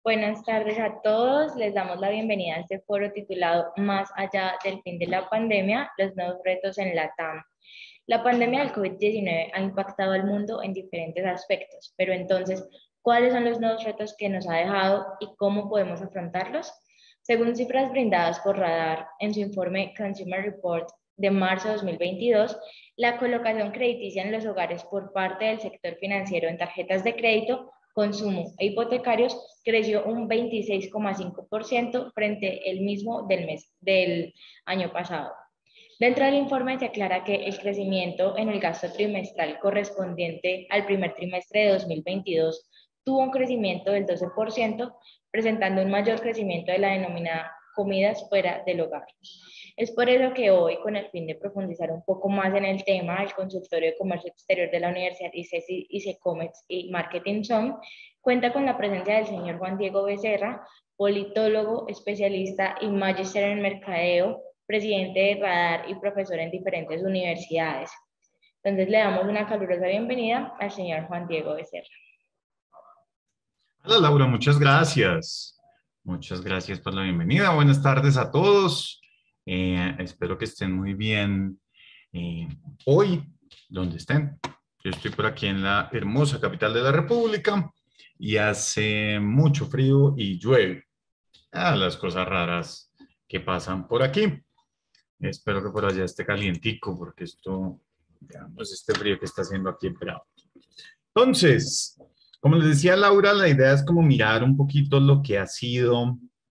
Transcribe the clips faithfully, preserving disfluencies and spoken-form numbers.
Buenas tardes a todos. Les damos la bienvenida a este foro titulado Más allá del fin de la pandemia, los nuevos retos en LATAM. La pandemia del COVID diecinueve ha impactado al mundo en diferentes aspectos, pero entonces, ¿cuáles son los nuevos retos que nos ha dejado y cómo podemos afrontarlos? Según cifras brindadas por Radar en su informe Consumer Report de marzo de dos mil veintidós, la colocación crediticia en los hogares por parte del sector financiero en tarjetas de crédito, consumo e hipotecarios creció un veintiséis coma cinco por ciento frente al mismo del mes del año pasado. Dentro del informe se aclara que el crecimiento en el gasto trimestral correspondiente al primer trimestre de dos mil veintidós tuvo un crecimiento del doce por ciento, presentando un mayor crecimiento de la denominada comidas fuera del hogar. Es por eso que hoy, con el fin de profundizar un poco más en el tema, el Consultorio de Comercio Exterior de la Universidad ICESI, ICECOMEX y Marketing Zone cuenta con la presencia del señor Juan Diego Becerra, politólogo, especialista y magíster en mercadeo, presidente de Radar y profesor en diferentes universidades. Entonces le damos una calurosa bienvenida al señor Juan Diego Becerra. Hola Laura, muchas gracias. Muchas gracias por la bienvenida. Buenas tardes a todos. Eh, espero que estén muy bien eh, hoy, donde estén. Yo estoy por aquí en la hermosa capital de la República y hace mucho frío y llueve. Ah, las cosas raras que pasan por aquí. Espero que por allá esté calientico porque esto, digamos, este frío que está haciendo aquí en Bravo. Entonces, como les decía Laura, la idea es como mirar un poquito lo que ha sido,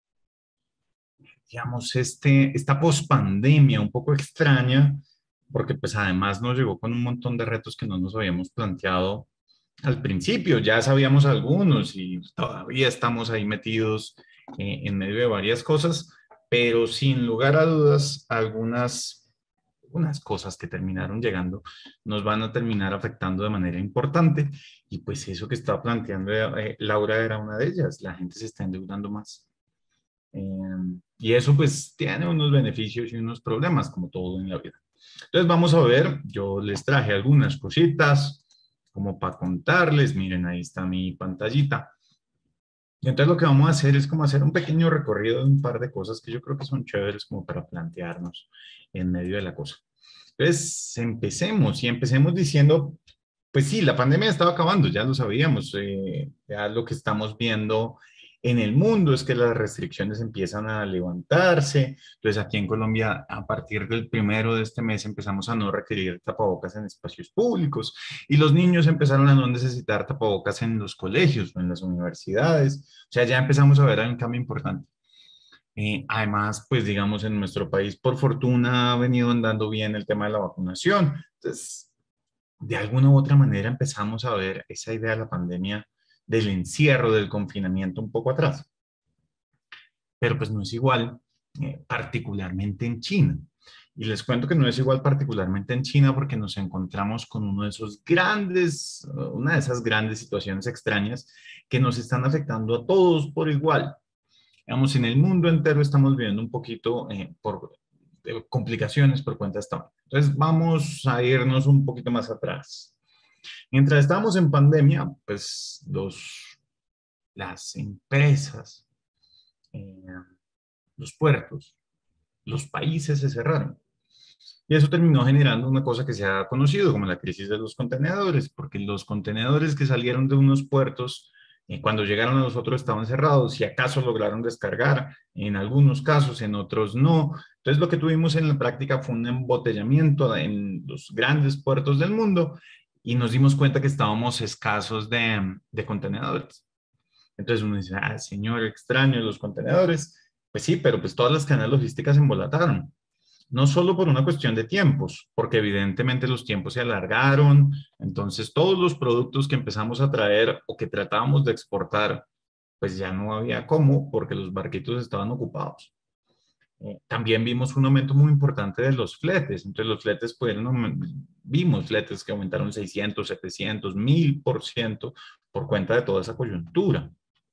digamos, este, esta pospandemia un poco extraña, porque pues además nos llegó con un montón de retos que no nos habíamos planteado al principio. Ya sabíamos algunos y todavía estamos ahí metidos eh, en medio de varias cosas, pero sin lugar a dudas, algunas unas cosas que terminaron llegando nos van a terminar afectando de manera importante y pues eso que estaba planteando eh, Laura era una de ellas, la gente se está endeudando más. Eh, y eso pues tiene unos beneficios y unos problemas como todo en la vida. Entonces vamos a ver, yo les traje algunas cositas como para contarles, miren ahí está mi pantallita. Y entonces lo que vamos a hacer es como hacer un pequeño recorrido de un par de cosas que yo creo que son chéveres como para plantearnos en medio de la cosa. Entonces, empecemos y empecemos diciendo, pues sí, la pandemia estaba acabando, ya lo sabíamos, eh, ya lo que estamos viendo en el mundo es que las restricciones empiezan a levantarse. Entonces, aquí en Colombia, a partir del primero de este mes, empezamos a no requerir tapabocas en espacios públicos y los niños empezaron a no necesitar tapabocas en los colegios o en las universidades. O sea, ya empezamos a ver un cambio importante. Eh, además, pues digamos, en nuestro país, por fortuna, ha venido andando bien el tema de la vacunación. Entonces, de alguna u otra manera empezamos a ver esa idea de la pandemia, del encierro, del confinamiento un poco atrás. Pero pues no es igual, eh, particularmente en China. Y les cuento que no es igual particularmente en China porque nos encontramos con uno de esos grandes, una de esas grandes situaciones extrañas que nos están afectando a todos por igual. Digamos, en el mundo entero estamos viviendo un poquito eh, por eh, complicaciones por cuenta de esta. Entonces, vamos a irnos un poquito más atrás. Mientras estábamos en pandemia, pues los, las empresas, eh, los puertos, los países se cerraron. Y eso terminó generando una cosa que se ha conocido como la crisis de los contenedores, porque los contenedores que salieron de unos puertos eh, cuando llegaron a nosotros estaban cerrados, si acaso lograron descargar, en algunos casos, en otros no. Entonces lo que tuvimos en la práctica fue un embotellamiento en los grandes puertos del mundo y nos dimos cuenta que estábamos escasos de, de contenedores. Entonces uno dice, ah, señor, extraño los contenedores. Pues sí, pero pues todas las cadenas logísticas se embolataron. No solo por una cuestión de tiempos, porque evidentemente los tiempos se alargaron, entonces todos los productos que empezamos a traer o que tratábamos de exportar, pues ya no había cómo, porque los barquitos estaban ocupados. Eh, también vimos un aumento muy importante de los fletes, entonces los fletes pudieron, vimos fletes que aumentaron seiscientos, setecientos, mil por ciento por cuenta de toda esa coyuntura.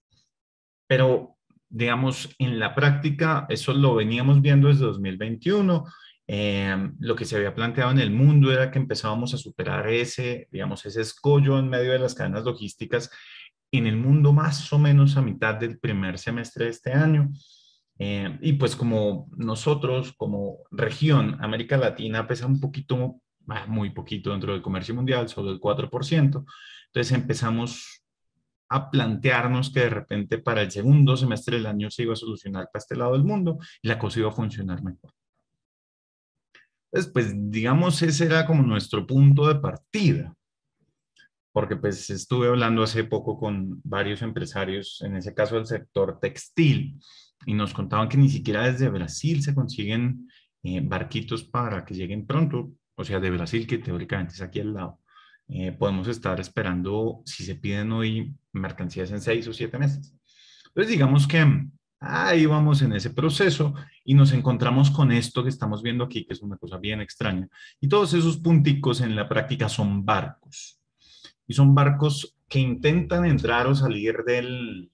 Pero digamos, en la práctica, eso lo veníamos viendo desde dos mil veintiuno. Eh, lo que se había planteado en el mundo era que empezábamos a superar ese, digamos, ese escollo en medio de las cadenas logísticas en el mundo más o menos a mitad del primer semestre de este año. Eh, y pues como nosotros, como región, América Latina pesa un poquito, ah, muy poquito dentro del comercio mundial, solo el cuatro por ciento. Entonces empezamos a plantearnos que de repente para el segundo semestre del año se iba a solucionar para este lado del mundo y la cosa iba a funcionar mejor. Entonces, pues digamos, ese era como nuestro punto de partida, porque pues estuve hablando hace poco con varios empresarios, en ese caso del sector textil, y nos contaban que ni siquiera desde Brasil se consiguen eh, barquitos para que lleguen pronto, o sea, de Brasil, que teóricamente es aquí al lado. Eh, podemos estar esperando, si se piden hoy, mercancías en seis o siete meses. Entonces, digamos que ahí vamos en ese proceso y nos encontramos con esto que estamos viendo aquí, que es una cosa bien extraña. Y todos esos punticos en la práctica son barcos. Y son barcos que intentan entrar o salir del,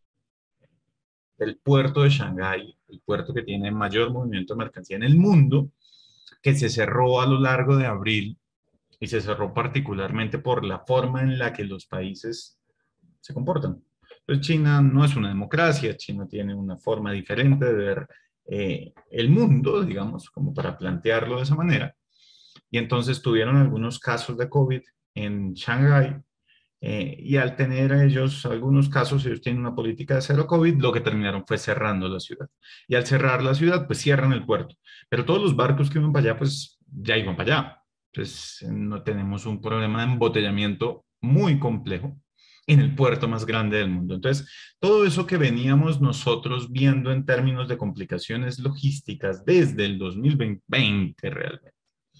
del puerto de Shanghái, el puerto que tiene mayor movimiento de mercancía en el mundo, que se cerró a lo largo de abril y se cerró particularmente por la forma en la que los países se comportan. Pues China no es una democracia, China tiene una forma diferente de ver eh, el mundo, digamos, como para plantearlo de esa manera. Y entonces tuvieron algunos casos de COVID en Shanghái. Eh, y al tener ellos algunos casos, ellos tienen una política de cero COVID, lo que terminaron fue cerrando la ciudad. Y al cerrar la ciudad, pues cierran el puerto. Pero todos los barcos que iban para allá, pues ya iban para allá. Entonces, no tenemos un problema de embotellamiento muy complejo en el puerto más grande del mundo. Entonces, todo eso que veníamos nosotros viendo en términos de complicaciones logísticas desde el dos mil veinte realmente,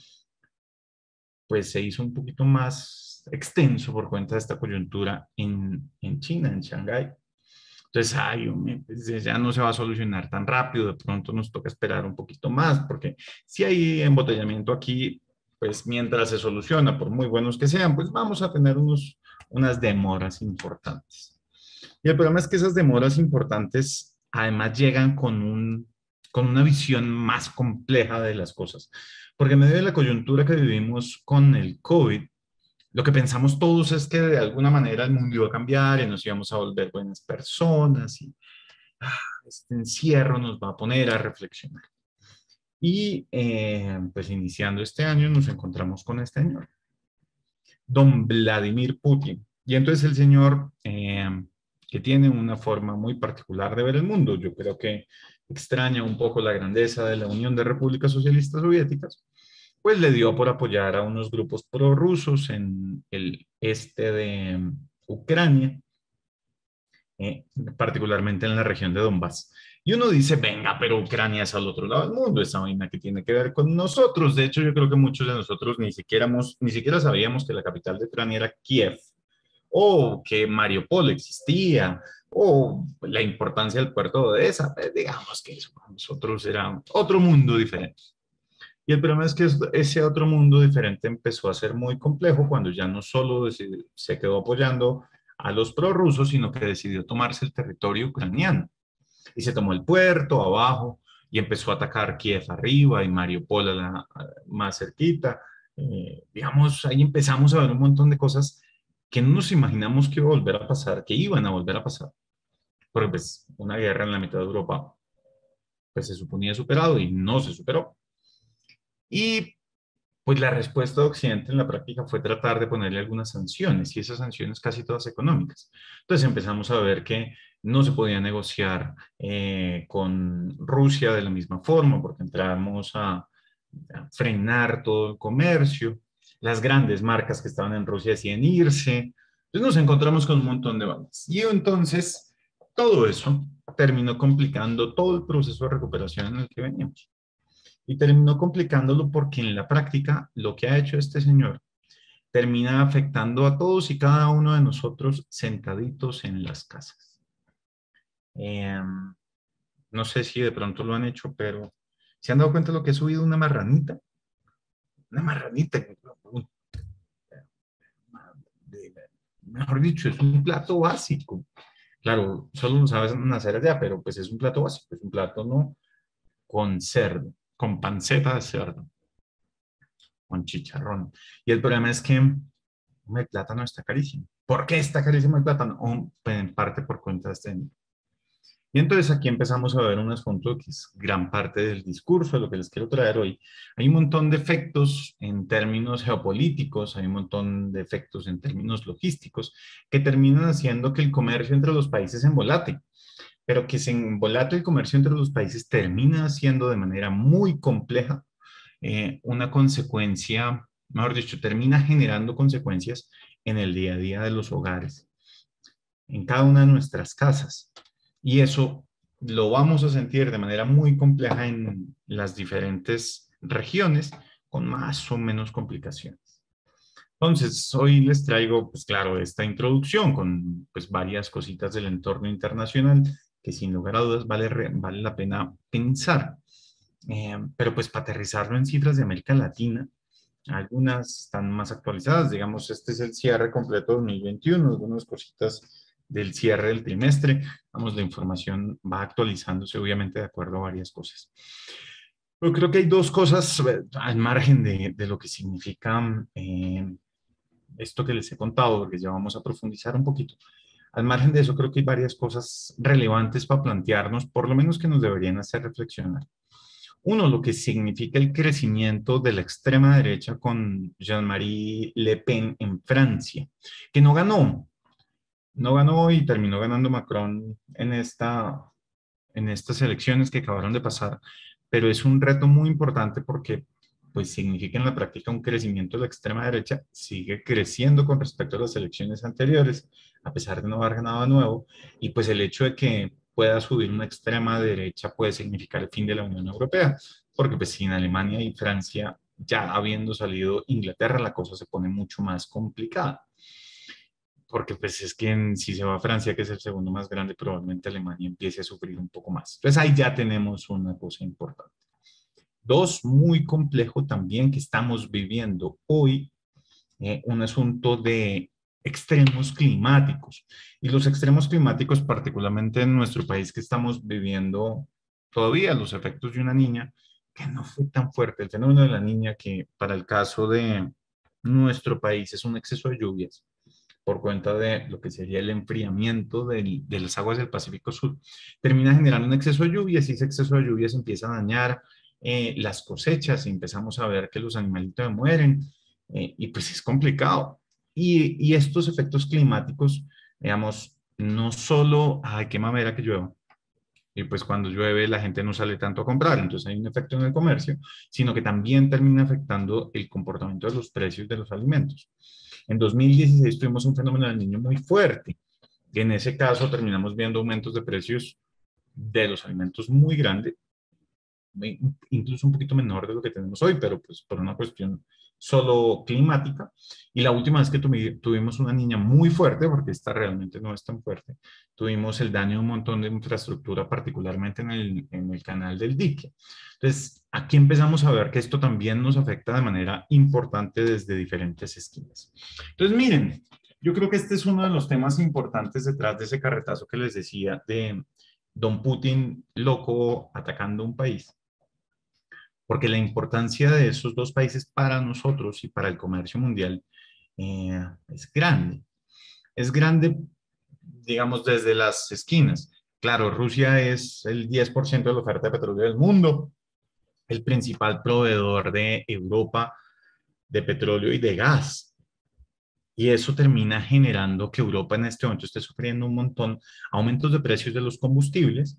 pues se hizo un poquito más extenso por cuenta de esta coyuntura en, en China, en Shanghái. Entonces, ay, hombre, pues ya no se va a solucionar tan rápido, de pronto nos toca esperar un poquito más, porque si hay embotellamiento aquí, pues mientras se soluciona, por muy buenos que sean, pues vamos a tener unos, unas demoras importantes. Y el problema es que esas demoras importantes además llegan con, un, con una visión más compleja de las cosas. Porque en medio de la coyuntura que vivimos con el COVID, lo que pensamos todos es que de alguna manera el mundo iba a cambiar y nos íbamos a volver buenas personas y ah, este encierro nos va a poner a reflexionar. Y eh, pues iniciando este año nos encontramos con este señor, don Vladimir Putin. Y entonces el señor, eh, que tiene una forma muy particular de ver el mundo, yo creo que extraña un poco la grandeza de la Unión de Repúblicas Socialistas Soviéticas, pues le dio por apoyar a unos grupos prorrusos en el este de Ucrania, eh, particularmente en la región de Donbass. Y uno dice, venga, pero Ucrania es al otro lado del mundo, esa vaina que tiene que ver con nosotros. De hecho, yo creo que muchos de nosotros ni siquiera, ni siquiera sabíamos que la capital de Ucrania era Kiev, o que Mariupol existía, o la importancia del puerto de Odessa. Pues digamos que eso para nosotros era otro mundo diferente. Y el problema es que ese otro mundo diferente empezó a ser muy complejo cuando ya no solo se quedó apoyando a los prorrusos, sino que decidió tomarse el territorio ucraniano. Y se tomó el puerto abajo y empezó a atacar Kiev arriba y Mariupol a la, a, más cerquita. Eh, digamos, ahí empezamos a ver un montón de cosas que no nos imaginamos que iba a volver a pasar, que iban a volver a pasar. Porque pues una guerra en la mitad de Europa pues se suponía superado y no se superó. Y pues la respuesta de Occidente en la práctica fue tratar de ponerle algunas sanciones y esas sanciones casi todas económicas. Entonces empezamos a ver que no se podía negociar eh, con Rusia de la misma forma porque entramos a, a frenar todo el comercio. Las grandes marcas que estaban en Rusia decían irse. Entonces nos encontramos con un montón de bandas. Y entonces todo eso terminó complicando todo el proceso de recuperación en el que veníamos. Y terminó complicándolo porque en la práctica lo que ha hecho este señor termina afectando a todos y cada uno de nosotros sentaditos en las casas. Eh, no sé si de pronto lo han hecho, pero ¿se han dado cuenta de lo que ha subido una marranita? Una marranita. Mejor dicho, es un plato básico. Claro, solo lo saben hacer allá, pero pues es un plato básico, es un plato no con cerdo, con panceta de cerdo, con chicharrón. Y el problema es que el plátano está carísimo. ¿Por qué está carísimo el plátano? O, pues, en parte por cuenta de este. Y entonces aquí empezamos a ver un asunto que es gran parte del discurso, de lo que les quiero traer hoy. Hay un montón de efectos en términos geopolíticos, hay un montón de efectos en términos logísticos que terminan haciendo que el comercio entre los países se embolate, pero que se embolate el comercio entre los países termina siendo de manera muy compleja eh, una consecuencia, mejor dicho, termina generando consecuencias en el día a día de los hogares, en cada una de nuestras casas. Y eso lo vamos a sentir de manera muy compleja en las diferentes regiones con más o menos complicaciones. Entonces, hoy les traigo, pues claro, esta introducción con pues varias cositas del entorno internacional que sin lugar a dudas vale, vale la pena pensar. Eh, pero pues para aterrizarlo en cifras de América Latina, algunas están más actualizadas, digamos, este es el cierre completo de dos mil veintiuno, algunas cositas del cierre del trimestre, vamos, la información va actualizándose obviamente de acuerdo a varias cosas. Pero creo que hay dos cosas eh, al margen de, de lo que significa eh, esto que les he contado, porque ya vamos a profundizar un poquito. Al margen de eso, creo que hay varias cosas relevantes para plantearnos, por lo menos que nos deberían hacer reflexionar. Uno, lo que significa el crecimiento de la extrema derecha con Jean-Marie Le Pen en Francia, que no ganó, no ganó y terminó ganando Macron en, esta, en estas elecciones que acabaron de pasar, pero es un reto muy importante porque pues significa en la práctica un crecimiento de la extrema derecha, sigue creciendo con respecto a las elecciones anteriores, a pesar de no haber ganado de nuevo, y pues el hecho de que pueda subir una extrema derecha puede significar el fin de la Unión Europea, porque pues sin Alemania y Francia, ya habiendo salido Inglaterra, la cosa se pone mucho más complicada. Porque pues es que en, si se va a Francia, que es el segundo más grande, probablemente Alemania empiece a sufrir un poco más. Entonces ahí ya tenemos una cosa importante. Dos, muy complejo también que estamos viviendo hoy, eh, un asunto de extremos climáticos. Y los extremos climáticos, particularmente en nuestro país, que estamos viviendo todavía los efectos de una niña que no fue tan fuerte. El fenómeno de la niña, que para el caso de nuestro país es un exceso de lluvias por cuenta de lo que sería el enfriamiento del, de las aguas del Pacífico Sur, termina generando un exceso de lluvias y ese exceso de lluvias empieza a dañar eh, las cosechas y empezamos a ver que los animalitos mueren eh, y pues es complicado. Y, y estos efectos climáticos, digamos, no solo, ay, qué mamera que llueva, y pues cuando llueve la gente no sale tanto a comprar, entonces hay un efecto en el comercio, sino que también termina afectando el comportamiento de los precios de los alimentos. En dos mil dieciséis tuvimos un fenómeno del niño muy fuerte, y en ese caso terminamos viendo aumentos de precios de los alimentos muy grandes, incluso un poquito menor de lo que tenemos hoy, pero pues por una cuestión solo climática. Y la última vez que tuvimos una niña muy fuerte, porque esta realmente no es tan fuerte, tuvimos el daño de un montón de infraestructura, particularmente en el, en el canal del dique. Entonces, aquí empezamos a ver que esto también nos afecta de manera importante desde diferentes esquinas. Entonces, miren, yo creo que este es uno de los temas importantes detrás de ese carretazo que les decía de Don Putin loco atacando un país, porque la importancia de esos dos países para nosotros y para el comercio mundial eh, es grande. Es grande, digamos, desde las esquinas. Claro, Rusia es el diez por ciento de la oferta de petróleo del mundo, el principal proveedor de Europa de petróleo y de gas. Y eso termina generando que Europa en este momento esté sufriendo un montón aumentos de precios de los combustibles.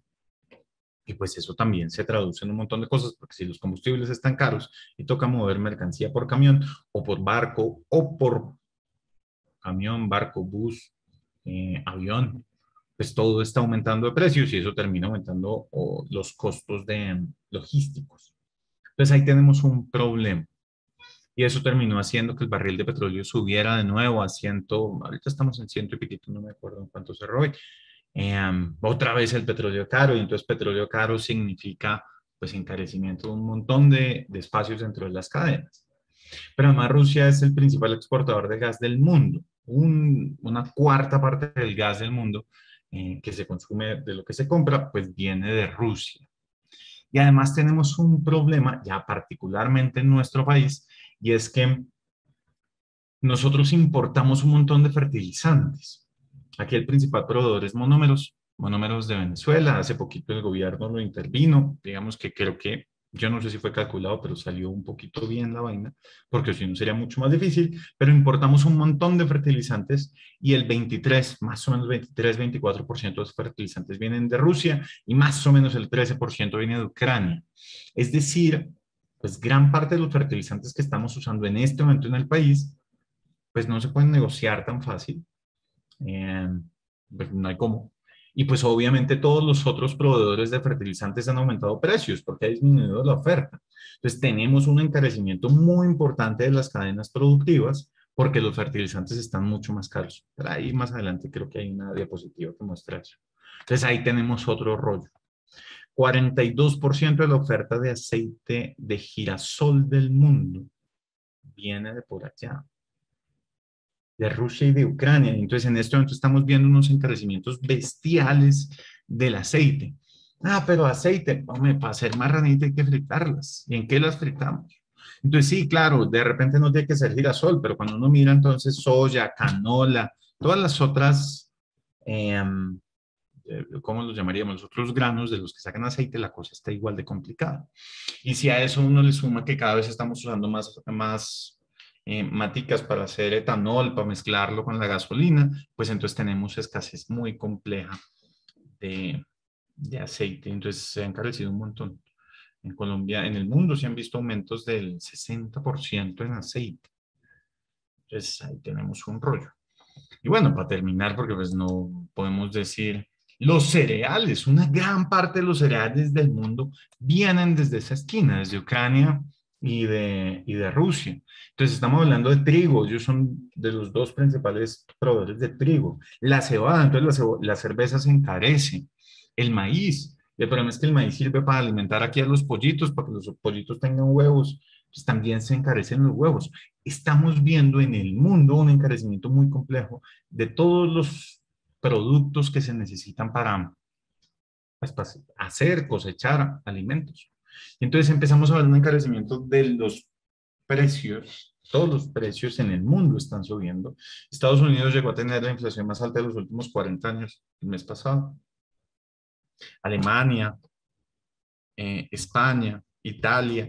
Y pues eso también se traduce en un montón de cosas, porque si los combustibles están caros y toca mover mercancía por camión o por barco o por camión, barco, bus, eh, avión, pues todo está aumentando de precios y eso termina aumentando oh, los costos de um, logísticos. Entonces ahí tenemos un problema. Y eso terminó haciendo que el barril de petróleo subiera de nuevo a ciento, ahorita estamos en ciento y piquito, no me acuerdo en cuánto cerró hoy. Eh, otra vez el petróleo caro, y entonces petróleo caro significa pues encarecimiento de un montón de, de espacios dentro de las cadenas. Pero además Rusia es el principal exportador de gas del mundo. Un, una cuarta parte del gas del mundo eh, que se consume de lo que se compra, pues viene de Rusia. Y además tenemos un problema, ya particularmente en nuestro país, y es que nosotros importamos un montón de fertilizantes. Aquí el principal proveedor es Monómeros, Monómeros de Venezuela. Hace poquito el gobierno lo intervino. Digamos que creo que, yo no sé si fue calculado, pero salió un poquito bien la vaina, porque si no sería mucho más difícil. Pero importamos un montón de fertilizantes y el veintitrés, más o menos veintitrés, veinticuatro por ciento de los fertilizantes vienen de Rusia y más o menos el trece por ciento viene de Ucrania. Es decir, pues gran parte de los fertilizantes que estamos usando en este momento en el país pues no se pueden negociar tan fácil, eh, pues no hay cómo. Y pues obviamente todos los otros proveedores de fertilizantes han aumentado precios porque ha disminuido la oferta. Entonces tenemos un encarecimiento muy importante de las cadenas productivas porque los fertilizantes están mucho más caros. Pero ahí más adelante creo que hay una diapositiva que muestra eso. Entonces ahí tenemos otro rollo. cuarenta y dos por ciento de la oferta de aceite de girasol del mundo viene de por allá, de Rusia y de Ucrania. Entonces, en este momento estamos viendo unos encarecimientos bestiales del aceite. Ah, pero aceite, hombre, para hacer marranita hay que fritarlas. ¿Y en qué las fritamos? Entonces, sí, claro, de repente no tiene que ser girasol, pero cuando uno mira entonces soya, canola, todas las otras, eh, ¿cómo los llamaríamos? Los otros granos de los que sacan aceite, la cosa está igual de complicada. Y si a eso uno le suma que cada vez estamos usando más, más eh, maticas para hacer etanol, para mezclarlo con la gasolina, pues entonces tenemos escasez muy compleja de, de aceite. Entonces se ha encarecido un montón. En Colombia, en el mundo se han visto aumentos del sesenta por ciento en aceite. Entonces ahí tenemos un rollo. Y bueno, para terminar, porque pues no podemos decir, los cereales, una gran parte de los cereales del mundo vienen desde esa esquina, desde Ucrania y de, y de Rusia. Entonces estamos hablando de trigo, ellos son de los dos principales proveedores de trigo. La cebada, entonces la, cebo- la cerveza se encarece, el maíz. El problema es que el maíz sirve para alimentar aquí a los pollitos, para que los pollitos tengan huevos, pues también se encarecen los huevos. Estamos viendo en el mundo un encarecimiento muy complejo de todos los productos que se necesitan para, pues, para hacer, cosechar alimentos. Y entonces empezamos a ver un encarecimiento de los precios. Todos los precios en el mundo están subiendo. Estados Unidos llegó a tener la inflación más alta de los últimos cuarenta años, el mes pasado. Alemania, eh, España, Italia,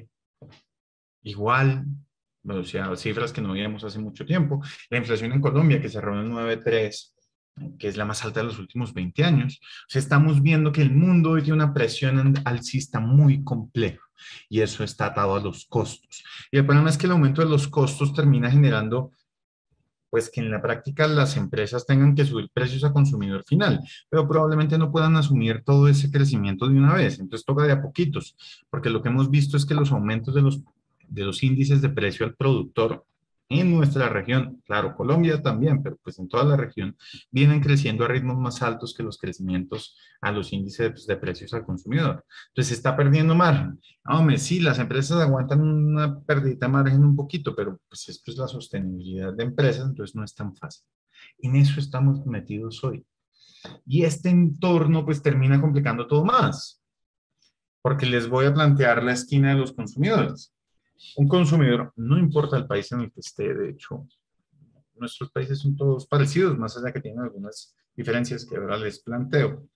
igual, o sea, cifras que no veíamos hace mucho tiempo. La inflación en Colombia, que cerró en nueve punto tres, que es la más alta de los últimos veinte años. O sea, estamos viendo que el mundo hoy tiene una presión alcista muy compleja y eso está atado a los costos. Y el problema es que el aumento de los costos termina generando pues que en la práctica las empresas tengan que subir precios a consumidor final, pero probablemente no puedan asumir todo ese crecimiento de una vez. Entonces toca de a poquitos, porque lo que hemos visto es que los aumentos de los, de los índices de precio al productor en nuestra región, claro, Colombia también, pero pues en toda la región, vienen creciendo a ritmos más altos que los crecimientos a los índices de precios al consumidor. Entonces se está perdiendo margen. Ah, hombre, sí, las empresas aguantan una pérdida de margen un poquito, pero pues esto es la sostenibilidad de empresas, entonces no es tan fácil. En eso estamos metidos hoy. Y este entorno pues termina complicando todo más, porque les voy a plantear la esquina de los consumidores. Un consumidor, no importa el país en el que esté, de hecho, nuestros países son todos parecidos, más allá que tienen algunas diferencias que ahora les planteo.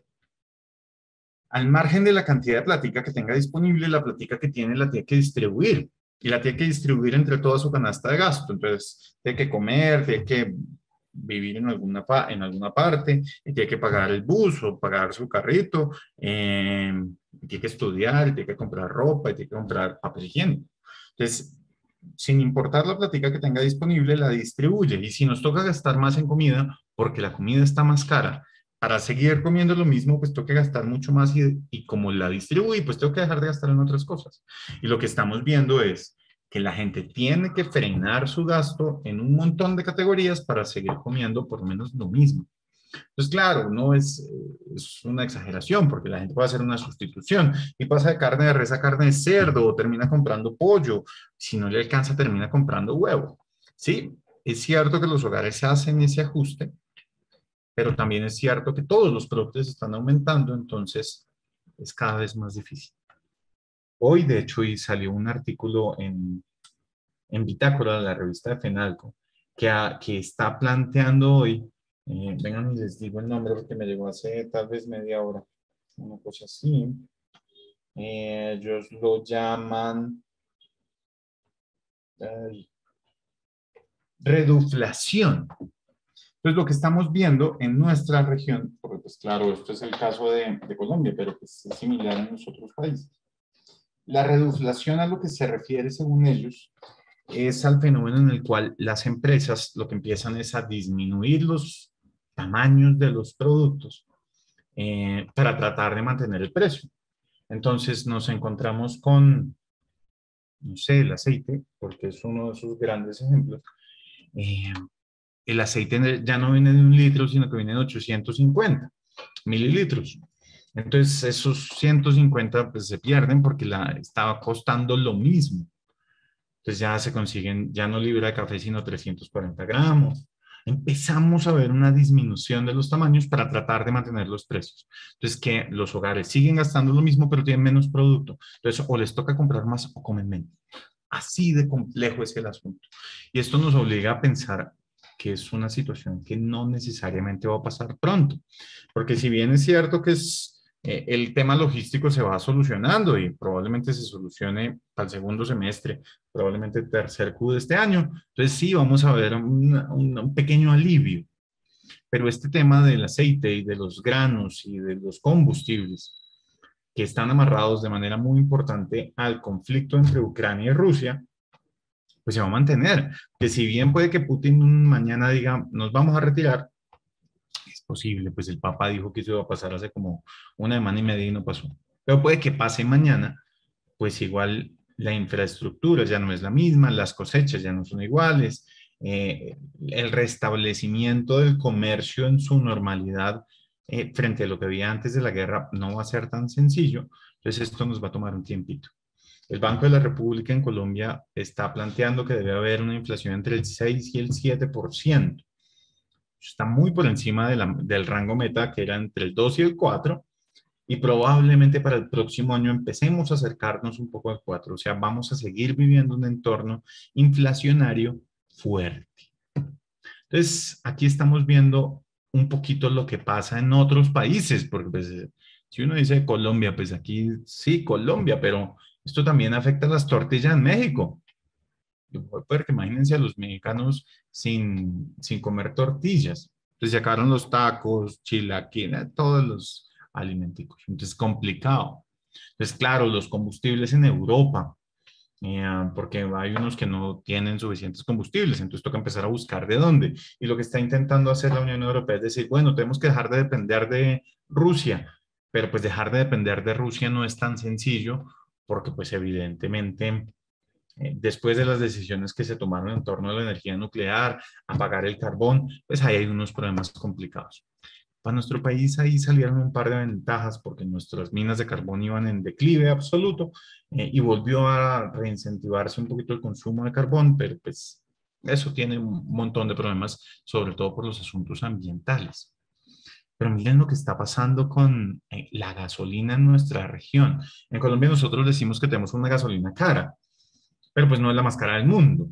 Al margen de la cantidad de platica que tenga disponible, la platica que tiene la tiene que distribuir. Y la tiene que distribuir entre toda su canasta de gasto. Entonces, tiene que comer, tiene que vivir en alguna, en alguna parte, y tiene que pagar el bus o pagar su carrito, eh, tiene que estudiar, tiene que comprar ropa, y tiene que comprar papel higiénico. Entonces, sin importar la platica que tenga disponible, la distribuye. Y si nos toca gastar más en comida, porque la comida está más cara, para seguir comiendo lo mismo, pues tengo que gastar mucho más y, y como la distribuí, pues tengo que dejar de gastar en otras cosas. Y lo que estamos viendo es que la gente tiene que frenar su gasto en un montón de categorías para seguir comiendo por lo menos lo mismo. Entonces, claro, no es, es una exageración porque la gente puede hacer una sustitución y pasa de carne de res a carne de cerdo o termina comprando pollo. Si no le alcanza, termina comprando huevo. Sí, es cierto que los hogares hacen ese ajuste, pero también es cierto que todos los productos están aumentando, entonces es cada vez más difícil. Hoy, de hecho, y salió un artículo en, en Bitácora, la revista de Fenalco, que, ha- que está planteando hoy, eh, vengan y les digo el nombre porque me llegó hace tal vez media hora, una cosa así. Eh, ellos lo llaman ay, reduflación. Entonces, lo que estamos viendo en nuestra región, porque pues claro, esto es el caso de, de Colombia, pero pues es similar en los otros países. La reduflación a lo que se refiere, según ellos, es al fenómeno en el cual las empresas lo que empiezan es a disminuir los tamaños de los productos eh, para tratar de mantener el precio. Entonces nos encontramos con, no sé, el aceite, porque es uno de esos grandes ejemplos. Eh, el aceite ya no viene de un litro, sino que viene de ochocientos cincuenta mililitros. Entonces esos ciento cincuenta pues, se pierden porque la, estaba costando lo mismo. Entonces ya se consiguen, ya no libra de café, sino trescientos cuarenta gramos. Empezamos a ver una disminución de los tamaños para tratar de mantener los precios. Entonces, que los hogares siguen gastando lo mismo, pero tienen menos producto. Entonces, o les toca comprar más o comen menos. Así de complejo es el asunto. Y esto nos obliga a pensar que es una situación que no necesariamente va a pasar pronto. Porque si bien es cierto que es, eh, el tema logístico se va solucionando y probablemente se solucione para el segundo semestre, probablemente el tercer Q de este año, entonces sí vamos a ver un, un, un pequeño alivio. Pero este tema del aceite y de los granos y de los combustibles que están amarrados de manera muy importante al conflicto entre Ucrania y Rusia, pues se va a mantener. Que si bien puede que Putin mañana diga, nos vamos a retirar, es posible, pues el Papa dijo que eso iba a pasar hace como una semana y media y no pasó. Pero puede que pase mañana, pues igual la infraestructura ya no es la misma, las cosechas ya no son iguales, eh, el restablecimiento del comercio en su normalidad eh, frente a lo que había antes de la guerra no va a ser tan sencillo, entonces esto nos va a tomar un tiempito. El Banco de la República en Colombia está planteando que debe haber una inflación entre el seis y el siete por ciento. Está muy por encima de la, del rango meta, que era entre el dos y el cuatro, y probablemente para el próximo año empecemos a acercarnos un poco al cuatro, o sea, vamos a seguir viviendo un entorno inflacionario fuerte. Entonces, aquí estamos viendo un poquito lo que pasa en otros países, porque pues, si uno dice Colombia, pues aquí sí, Colombia, pero esto también afecta a las tortillas en México. Porque imagínense a los mexicanos sin, sin comer tortillas. Entonces sacaron los tacos, chilaquiles, todos los alimenticos. Entonces, complicado. Entonces, claro, los combustibles en Europa, eh, porque hay unos que no tienen suficientes combustibles, entonces toca empezar a buscar de dónde. Y lo que está intentando hacer la Unión Europea es decir, bueno, tenemos que dejar de depender de Rusia, pero pues dejar de depender de Rusia no es tan sencillo, porque pues evidentemente eh, después de las decisiones que se tomaron en torno a la energía nuclear, apagar el carbón, pues ahí hay unos problemas complicados. Para nuestro país ahí salieron un par de ventajas porque nuestras minas de carbón iban en declive absoluto eh, y volvió a reincentivarse un poquito el consumo de carbón, pero pues eso tiene un montón de problemas, sobre todo por los asuntos ambientales. Pero miren lo que está pasando con eh, la gasolina en nuestra región. En Colombia nosotros decimos que tenemos una gasolina cara, pero pues no es la más cara del mundo.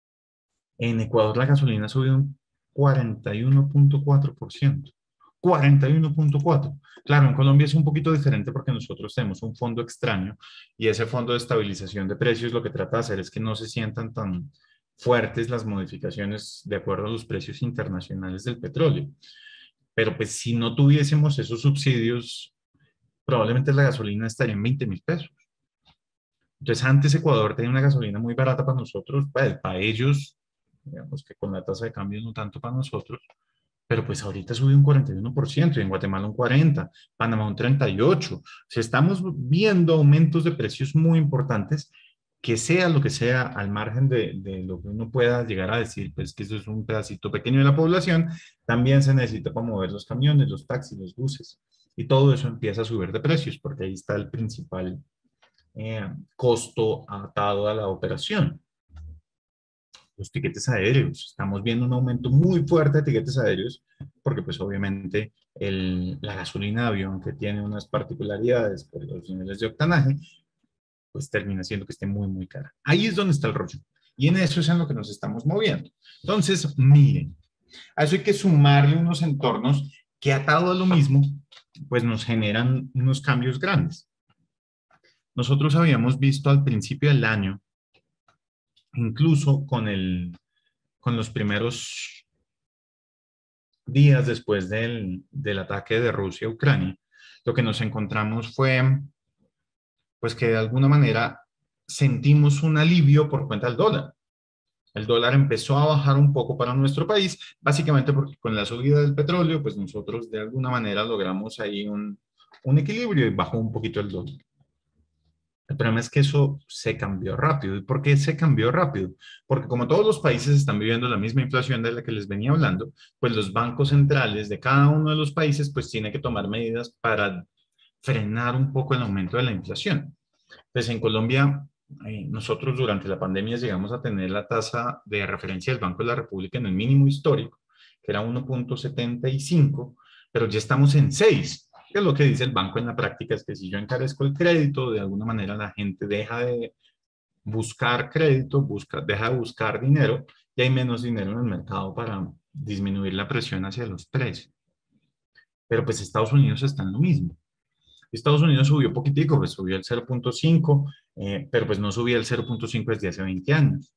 En Ecuador la gasolina subió un cuarenta y uno punto cuatro por ciento. cuarenta y uno punto cuatro. Claro, en Colombia es un poquito diferente porque nosotros tenemos un fondo extraño y ese fondo de estabilización de precios lo que trata de hacer es que no se sientan tan fuertes las modificaciones de acuerdo a los precios internacionales del petróleo. Pero pues si no tuviésemos esos subsidios, probablemente la gasolina estaría en veinte mil pesos. Entonces, antes Ecuador tenía una gasolina muy barata para nosotros, pues, para ellos, digamos que con la tasa de cambio no tanto para nosotros, pero pues ahorita subió un cuarenta y uno por ciento, y en Guatemala un cuarenta por ciento, Panamá un treinta y ocho por ciento. O sea, estamos viendo aumentos de precios muy importantes, que sea lo que sea, al margen de, de lo que uno pueda llegar a decir, pues que eso es un pedacito pequeño de la población, también se necesita para mover los camiones, los taxis, los buses, y todo eso empieza a subir de precios, porque ahí está el principal eh, costo atado a la operación. Los tiquetes aéreos. Estamos viendo un aumento muy fuerte de tiquetes aéreos porque pues obviamente el, la gasolina de avión, que tiene unas particularidades por los niveles de octanaje, pues termina siendo que esté muy, muy cara. Ahí es donde está el rollo. Y en eso es en lo que nos estamos moviendo. Entonces, miren, a eso hay que sumarle unos entornos que atado a lo mismo, pues nos generan unos cambios grandes. Nosotros habíamos visto al principio del año, incluso con, el, con los primeros días después del, del ataque de Rusia a Ucrania, lo que nos encontramos fue, pues que de alguna manera sentimos un alivio por cuenta del dólar. El dólar empezó a bajar un poco para nuestro país, básicamente porque con la subida del petróleo, pues nosotros de alguna manera logramos ahí un, un equilibrio y bajó un poquito el dólar. El problema es que eso se cambió rápido. ¿Y por qué se cambió rápido? Porque como todos los países están viviendo la misma inflación de la que les venía hablando, pues los bancos centrales de cada uno de los países pues tienen que tomar medidas para frenar un poco el aumento de la inflación. Pues en Colombia, eh, nosotros durante la pandemia llegamos a tener la tasa de referencia del Banco de la República en el mínimo histórico, que era uno punto setenta y cinco, pero ya estamos en seis. Que es lo que dice el banco en la práctica, es que si yo encarezco el crédito, de alguna manera la gente deja de buscar crédito, busca, deja de buscar dinero y hay menos dinero en el mercado para disminuir la presión hacia los precios. Pero pues Estados Unidos está en lo mismo. Estados Unidos subió poquitico, pues subió el cero punto cinco, eh, pero pues no subía el cero punto cinco desde hace veinte años.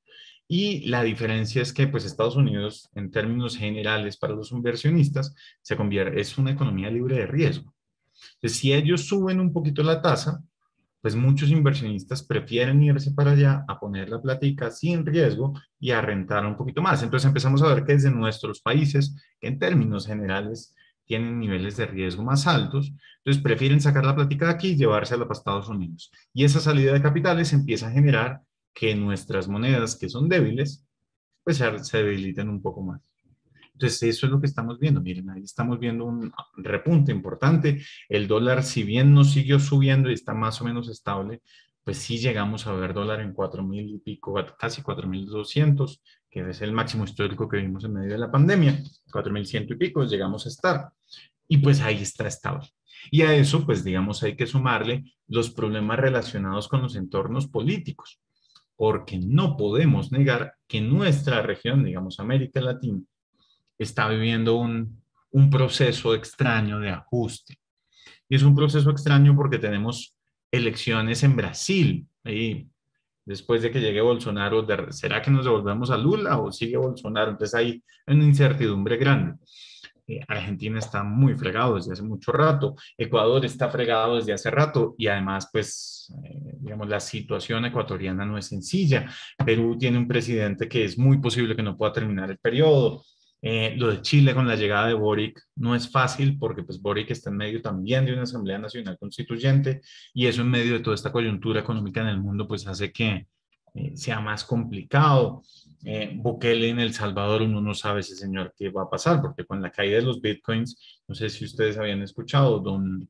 Y la diferencia es que pues Estados Unidos, en términos generales para los inversionistas, se convierte, es una economía libre de riesgo. Entonces, si ellos suben un poquito la tasa, pues muchos inversionistas prefieren irse para allá a poner la platica sin riesgo y a rentar un poquito más. Entonces empezamos a ver que desde nuestros países, que en términos generales tienen niveles de riesgo más altos, entonces prefieren sacar la platica de aquí y llevársela para Estados Unidos. Y esa salida de capitales empieza a generar que nuestras monedas, que son débiles, pues se, se debiliten un poco más. Entonces, eso es lo que estamos viendo. Miren, ahí estamos viendo un repunte importante. El dólar, si bien no siguió subiendo y está más o menos estable, pues sí llegamos a ver dólar en cuatro mil y pico, casi cuatro mil doscientos, que es el máximo histórico que vimos en medio de la pandemia, cuatro mil cien y pico, llegamos a estar. Y pues ahí está estable. Y a eso, pues digamos, hay que sumarle los problemas relacionados con los entornos políticos, porque no podemos negar que nuestra región, digamos América Latina, está viviendo un, un proceso extraño de ajuste. Y es un proceso extraño porque tenemos elecciones en Brasil. Y después de que llegue Bolsonaro, de, ¿será que nos devolvemos a Lula o sigue Bolsonaro? Entonces hay una incertidumbre grande. Eh, Argentina está muy fregado desde hace mucho rato, Ecuador está fregado desde hace rato y además, pues, eh, digamos, la situación ecuatoriana no es sencilla. Perú tiene un presidente que es muy posible que no pueda terminar el periodo. Eh, lo de Chile con la llegada de Boric no es fácil porque pues Boric está en medio también de una Asamblea Nacional Constituyente y eso en medio de toda esta coyuntura económica en el mundo pues hace que eh, sea más complicado. Eh, Bukele en El Salvador, uno no sabe ese señor qué va a pasar porque con la caída de los bitcoins, no sé si ustedes habían escuchado, don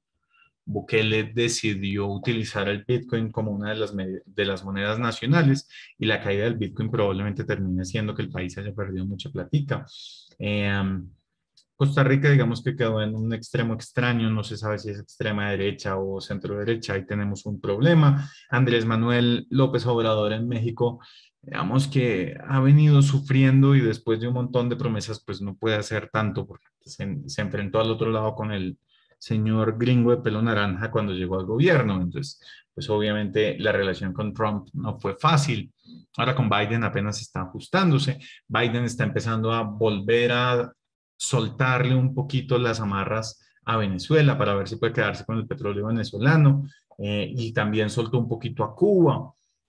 Bukele decidió utilizar el Bitcoin como una de las, de las monedas nacionales y la caída del Bitcoin probablemente termine siendo que el país haya perdido mucha platica. Eh, Costa Rica, digamos que quedó en un extremo extraño, no se sabe si es extrema derecha o centro derecha, ahí tenemos un problema. Andrés Manuel López Obrador en México, digamos que ha venido sufriendo y después de un montón de promesas, pues no puede hacer tanto porque se, se enfrentó al otro lado con el señor gringo de pelo naranja cuando llegó al gobierno. Entonces, pues obviamente la relación con Trump no fue fácil. Ahora con Biden apenas está ajustándose. Biden está empezando a volver a soltarle un poquito las amarras a Venezuela para ver si puede quedarse con el petróleo venezolano eh, y también soltó un poquito a Cuba.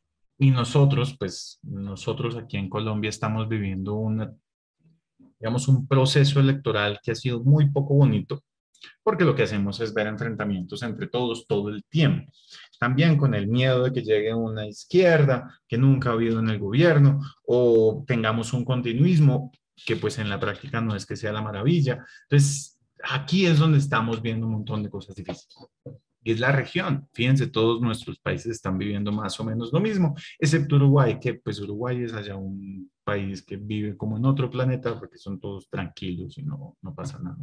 Y nosotros, pues nosotros aquí en Colombia estamos viviendo una, digamos, un proceso electoral que ha sido muy poco bonito porque lo que hacemos es ver enfrentamientos entre todos todo el tiempo. También con el miedo de que llegue una izquierda que nunca ha habido en el gobierno o tengamos un continuismo que pues en la práctica no es que sea la maravilla. Entonces, aquí es donde estamos viendo un montón de cosas difíciles. Y es la región. Fíjense, todos nuestros países están viviendo más o menos lo mismo, excepto Uruguay, que pues Uruguay es allá un país que vive como en otro planeta porque son todos tranquilos y no, no pasa nada.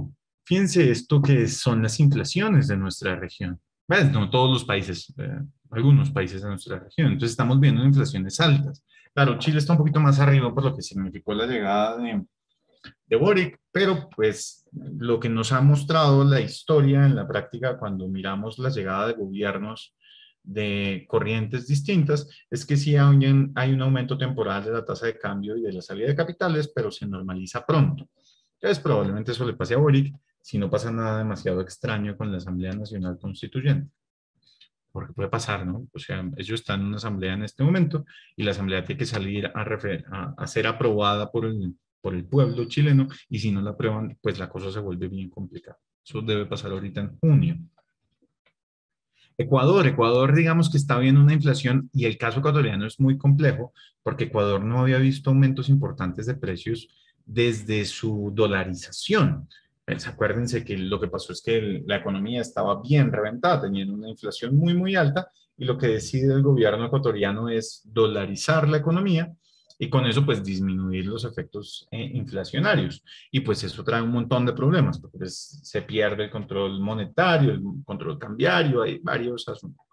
Fíjense esto que son las inflaciones de nuestra región. Pues no todos los países, eh, algunos países de nuestra región. Entonces estamos viendo inflaciones altas. Claro, Chile está un poquito más arriba por lo que significó la llegada de, de Boric, pero pues lo que nos ha mostrado la historia en la práctica cuando miramos la llegada de gobiernos de corrientes distintas es que sí hay un, hay un aumento temporal de la tasa de cambio y de la salida de capitales, pero se normaliza pronto. Entonces probablemente eso le pase a Boric si no pasa nada demasiado extraño con la Asamblea Nacional Constituyente. Porque puede pasar, ¿no? O sea, ellos están en una asamblea en este momento y la asamblea tiene que salir a, refer a, a ser aprobada por el, por el pueblo chileno y si no la aprueban, pues la cosa se vuelve bien complicada. Eso debe pasar ahorita en junio. Ecuador, Ecuador digamos que está viendo una inflación y el caso ecuatoriano es muy complejo porque Ecuador no había visto aumentos importantes de precios desde su dolarización. Pues acuérdense que lo que pasó es que el, la economía estaba bien reventada, teniendo una inflación muy, muy alta, y lo que decide el gobierno ecuatoriano es dolarizar la economía y con eso pues disminuir los efectos eh, inflacionarios. Y pues eso trae un montón de problemas, porque pues, se pierde el control monetario, el control cambiario, hay varios asuntos.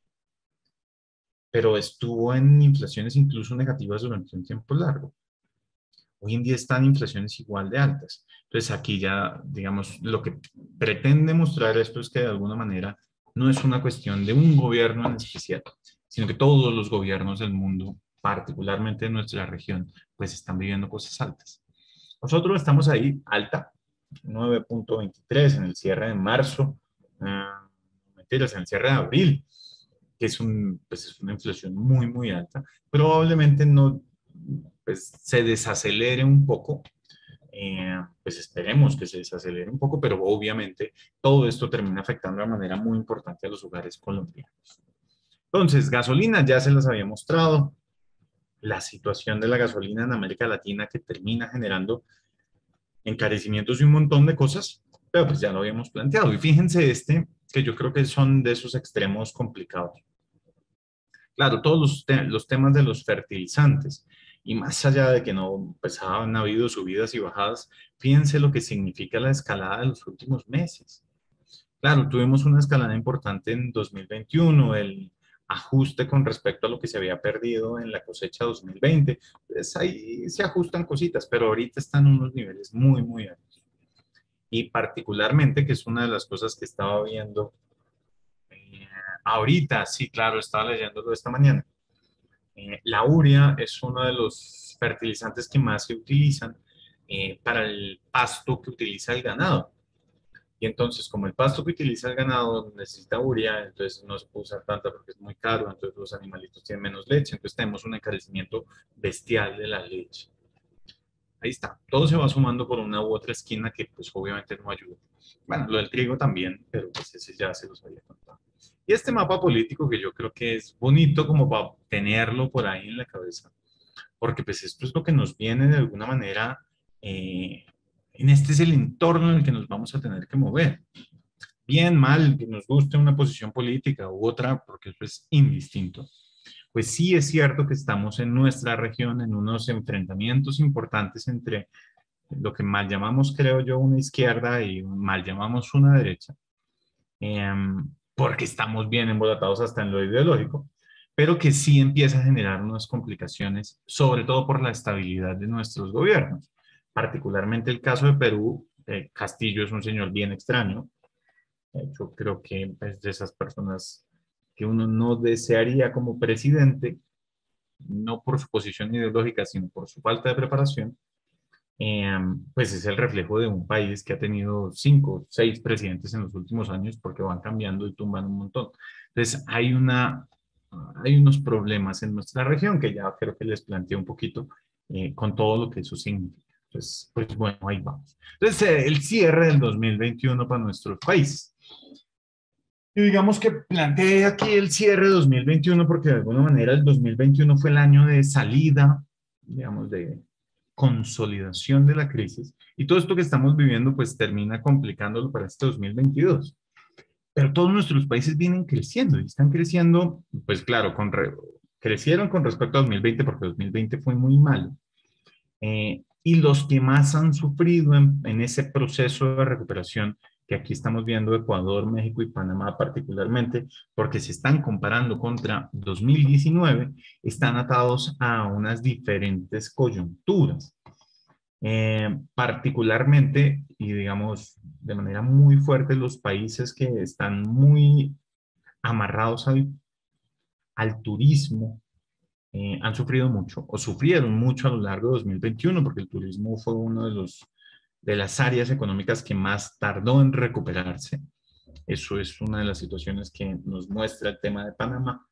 Pero estuvo en inflaciones incluso negativas durante un tiempo largo. Hoy en día están inflaciones igual de altas. Entonces aquí ya, digamos, lo que pretende mostrar esto es que de alguna manera no es una cuestión de un gobierno en especial, sino que todos los gobiernos del mundo, particularmente en nuestra región, pues están viviendo cosas altas. Nosotros estamos ahí alta, nueve punto veintitrés en el cierre de marzo, uh, mentiras, en el cierre de abril, que es, un, pues es una inflación muy, muy alta. Probablemente no pues, se desacelere un poco, eh, pues esperemos que se desacelere un poco, pero obviamente todo esto termina afectando de manera muy importante a los hogares colombianos. Entonces, gasolina ya se las había mostrado, la situación de la gasolina en América Latina que termina generando encarecimientos y un montón de cosas, pero pues ya lo habíamos planteado. Y fíjense este, que yo creo que son de esos extremos complicados. Claro, todos los, te los temas de los fertilizantes, y más allá de que no pues, han habido subidas y bajadas, fíjense lo que significa la escalada de los últimos meses. Claro, tuvimos una escalada importante en dos mil veintiuno, el ajuste con respecto a lo que se había perdido en la cosecha dos mil veinte, pues ahí se ajustan cositas, pero ahorita están en unos niveles muy, muy altos. Y particularmente, que es una de las cosas que estaba viendo eh, ahorita, sí, claro, estaba leyéndolo esta mañana. Eh, la urea es uno de los fertilizantes que más se utilizan eh, para el pasto que utiliza el ganado. Y entonces, como el pasto que utiliza el ganado necesita urea, entonces no se puede usar tanta porque es muy caro, entonces los animalitos tienen menos leche, entonces tenemos un encarecimiento bestial de la leche. Ahí está, todo se va sumando por una u otra esquina que pues obviamente no ayuda. Bueno, lo del trigo también, pero pues ese ya se los había contado. Y este mapa político que yo creo que es bonito como para tenerlo por ahí en la cabeza, porque pues esto es lo que nos viene de alguna manera, eh, en este es el entorno en el que nos vamos a tener que mover. Bien, mal, que nos guste una posición política u otra, porque eso es indistinto. Pues sí es cierto que estamos en nuestra región en unos enfrentamientos importantes entre lo que mal llamamos, creo yo, una izquierda y mal llamamos una derecha, eh, porque estamos bien embolatados hasta en lo ideológico, pero que sí empieza a generar unas complicaciones, sobre todo por la estabilidad de nuestros gobiernos. Particularmente el caso de Perú, eh, Castillo es un señor bien extraño. Yo creo que es de esas personas que uno no desearía como presidente, no por su posición ideológica, sino por su falta de preparación. Eh, pues es el reflejo de un país que ha tenido cinco, seis presidentes en los últimos años porque van cambiando y tumban un montón. Entonces hay, una, hay unos problemas en nuestra región que ya creo que les planteé un poquito eh, con todo lo que eso significa. Entonces, pues bueno, ahí vamos. Entonces, eh, el cierre del dos mil veintiuno para nuestros países. Y digamos que planteé aquí el cierre de dos mil veintiuno porque de alguna manera el dos mil veintiuno fue el año de salida, digamos, de consolidación de la crisis. Y todo esto que estamos viviendo pues termina complicándolo para este dos mil veintidós. Pero todos nuestros países vienen creciendo y están creciendo, pues claro, con re, crecieron con respecto a dos mil veinte porque dos mil veinte fue muy malo. Eh, y los que más han sufrido en, en ese proceso de recuperación que aquí estamos viendo Ecuador, México y Panamá particularmente, porque se están comparando contra dos mil diecinueve, están atados a unas diferentes coyunturas. Eh, particularmente, y digamos de manera muy fuerte, los países que están muy amarrados al, al turismo, eh, han sufrido mucho o sufrieron mucho a lo largo de dos mil veintiuno, porque el turismo fue uno de los de las áreas económicas que más tardó en recuperarse. Eso es una de las situaciones que nos muestra el tema de Panamá.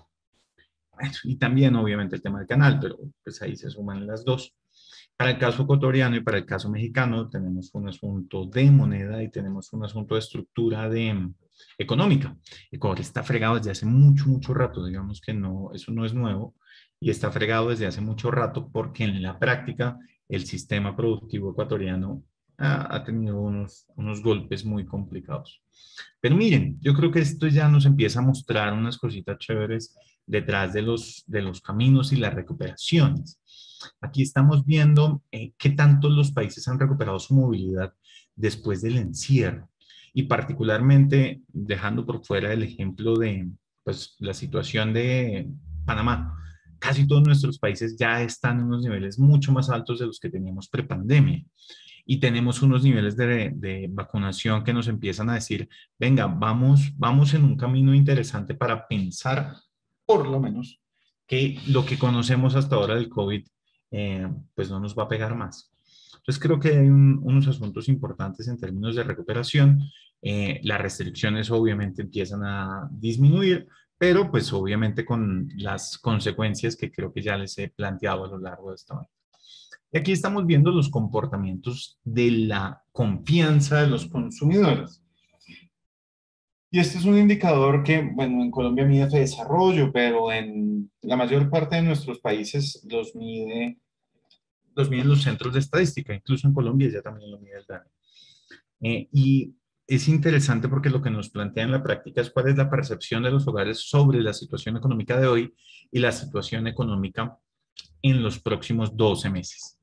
Bueno, y también, obviamente, el tema del canal, pero pues ahí se suman las dos. Para el caso ecuatoriano y para el caso mexicano, tenemos un asunto de moneda y tenemos un asunto de estructura de, mm, económica. Ecuador está fregado desde hace mucho, mucho rato, digamos que no, eso no es nuevo, y está fregado desde hace mucho rato porque en la práctica el sistema productivo ecuatoriano ha, ha tenido unos, unos golpes muy complicados. Pero miren, yo creo que esto ya nos empieza a mostrar unas cositas chéveres detrás de los, de los caminos y las recuperaciones. Aquí estamos viendo eh, qué tanto los países han recuperado su movilidad después del encierro y particularmente dejando por fuera el ejemplo de pues, la situación de Panamá. Casi todos nuestros países ya están en unos niveles mucho más altos de los que teníamos prepandemia y tenemos unos niveles de, de vacunación que nos empiezan a decir, venga, vamos, vamos en un camino interesante para pensar, por lo menos, que lo que conocemos hasta ahora del COVID, eh, pues no nos va a pegar más. Entonces creo que hay un, unos asuntos importantes en términos de recuperación. Eh, las restricciones obviamente empiezan a disminuir, pero pues obviamente con las consecuencias que creo que ya les he planteado a lo largo de esta. Y aquí estamos viendo los comportamientos de la confianza de los consumidores. Y este es un indicador que, bueno, en Colombia mide de desarrollo, pero en la mayor parte de nuestros países los mide, los miden los centros de estadística, incluso en Colombia ya también lo mide el D A N E. Eh, y es interesante porque lo que nos plantea en la práctica es cuál es la percepción de los hogares sobre la situación económica de hoy y la situación económica en los próximos doce meses.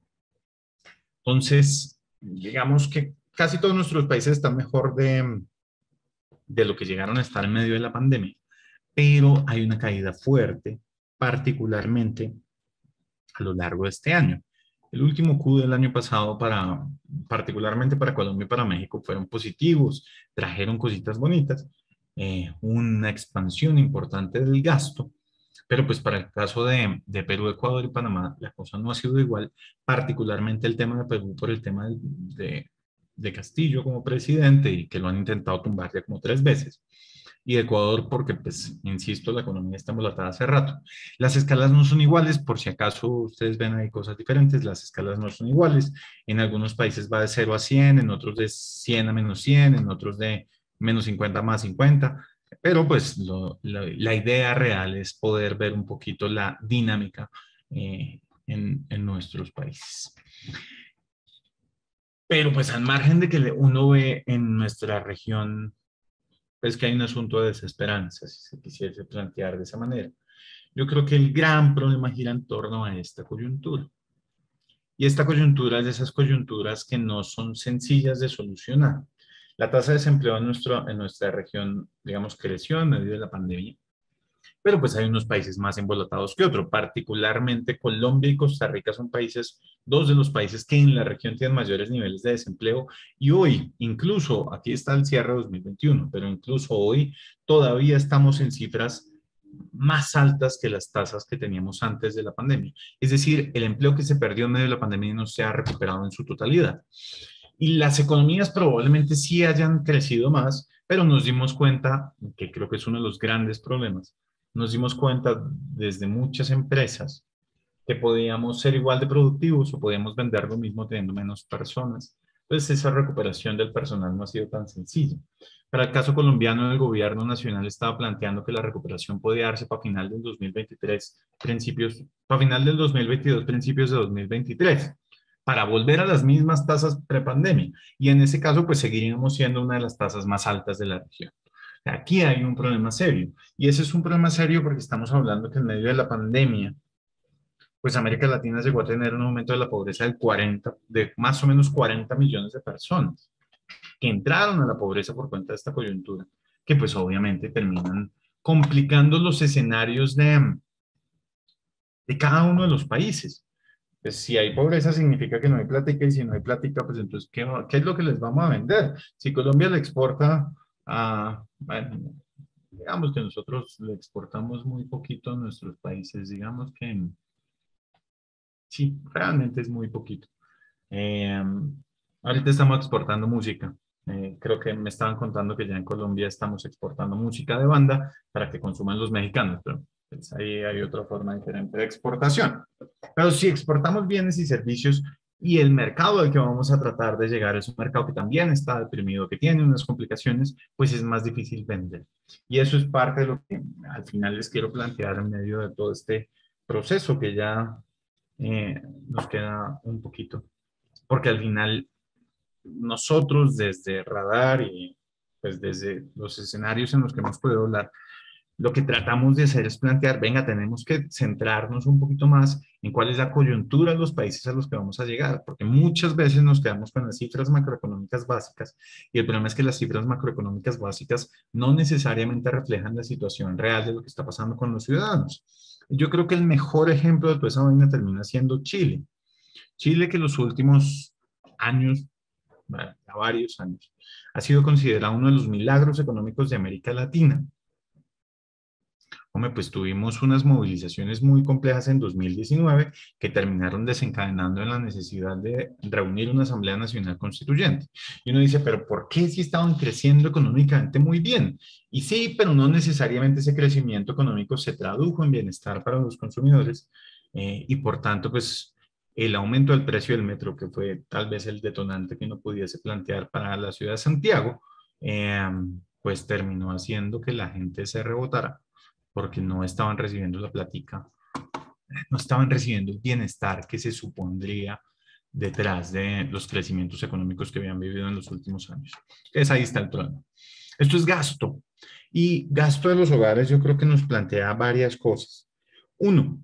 Entonces, digamos que casi todos nuestros países están mejor de, de lo que llegaron a estar en medio de la pandemia, pero hay una caída fuerte, particularmente a lo largo de este año. El último Q del año pasado, para, particularmente para Colombia y para México, fueron positivos, trajeron cositas bonitas, eh, una expansión importante del gasto, pero pues para el caso de, de Perú, Ecuador y Panamá, la cosa no ha sido igual, particularmente el tema de Perú por el tema de, de Castillo como presidente y que lo han intentado tumbar ya como tres veces. Y Ecuador porque, pues, insisto, la economía está embolatada hace rato. Las escalas no son iguales, por si acaso ustedes ven ahí cosas diferentes, las escalas no son iguales. En algunos países va de cero a cien, en otros de cien a menos cien, en otros de menos cincuenta a más cincuenta. Pero pues lo, lo, la idea real es poder ver un poquito la dinámica eh, en, en nuestros países. Pero pues al margen de que uno ve en nuestra región, pues que hay un asunto de desesperanza, si se quisiese plantear de esa manera. Yo creo que el gran problema gira en torno a esta coyuntura. Y esta coyuntura es de esas coyunturas que no son sencillas de solucionar. La tasa de desempleo en, nuestro, en nuestra región, digamos, creció en medio de la pandemia, pero pues hay unos países más embolatados que otros, particularmente Colombia y Costa Rica son países, dos de los países que en la región tienen mayores niveles de desempleo y hoy, incluso, aquí está el cierre de dos mil veintiuno, pero incluso hoy todavía estamos en cifras más altas que las tasas que teníamos antes de la pandemia. Es decir, el empleo que se perdió en medio de la pandemia no se ha recuperado en su totalidad. Y las economías probablemente sí hayan crecido más, pero nos dimos cuenta, que creo que es uno de los grandes problemas, nos dimos cuenta desde muchas empresas que podíamos ser igual de productivos o podíamos vender lo mismo teniendo menos personas. Entonces esa recuperación del personal no ha sido tan sencilla. Para el caso colombiano, el gobierno nacional estaba planteando que la recuperación podía darse para final del dos mil veintitrés, principios, para final del dos mil veintidós, principios de dos mil veintitrés, para volver a las mismas tasas prepandemia. Y en ese caso, pues seguiríamos siendo una de las tasas más altas de la región. Aquí hay un problema serio. Y ese es un problema serio porque estamos hablando que en medio de la pandemia, pues América Latina llegó a tener un aumento de la pobreza del cuarenta, de más o menos cuarenta millones de personas. que entraron a la pobreza por cuenta de esta coyuntura, que pues obviamente terminan complicando los escenarios de, de cada uno de los países. Pues si hay pobreza significa que no hay plática y si no hay plática, pues entonces, ¿qué, ¿qué es lo que les vamos a vender? Si Colombia le exporta a, bueno, digamos que nosotros le exportamos muy poquito a nuestros países, digamos que sí, realmente es muy poquito. Eh, ahorita estamos exportando música. Eh, creo que me estaban contando que ya en Colombia estamos exportando música de banda para que consuman los mexicanos, pero pues ahí hay otra forma diferente de exportación. Pero si exportamos bienes y servicios y el mercado al que vamos a tratar de llegar es un mercado que también está deprimido, que tiene unas complicaciones, pues es más difícil vender. Y eso es parte de lo que al final les quiero plantear en medio de todo este proceso que ya eh, nos queda un poquito. Porque al final nosotros desde Radar y pues desde los escenarios en los que hemos podido hablar, lo que tratamos de hacer es plantear, venga, tenemos que centrarnos un poquito más en cuál es la coyuntura de los países a los que vamos a llegar, porque muchas veces nos quedamos con las cifras macroeconómicas básicas y el problema es que las cifras macroeconómicas básicas no necesariamente reflejan la situación real de lo que está pasando con los ciudadanos. Yo creo que el mejor ejemplo de toda esa vaina termina siendo Chile. Chile que los últimos años, bueno, ya varios años, ha sido considerado uno de los milagros económicos de América Latina. Hombre, pues tuvimos unas movilizaciones muy complejas en dos mil diecinueve que terminaron desencadenando en la necesidad de reunir una Asamblea Nacional Constituyente. Y uno dice, pero ¿por qué si estaban creciendo económicamente muy bien? Y sí, pero no necesariamente ese crecimiento económico se tradujo en bienestar para los consumidores eh, y por tanto, pues el aumento del precio del metro, que fue tal vez el detonante que uno pudiese plantear para la ciudad de Santiago, eh, pues terminó haciendo que la gente se rebotara porque no estaban recibiendo la plática, no estaban recibiendo el bienestar que se supondría detrás de los crecimientos económicos que habían vivido en los últimos años. Entonces ahí está el problema. Esto es gasto. Y gasto de los hogares yo creo que nos plantea varias cosas. Uno,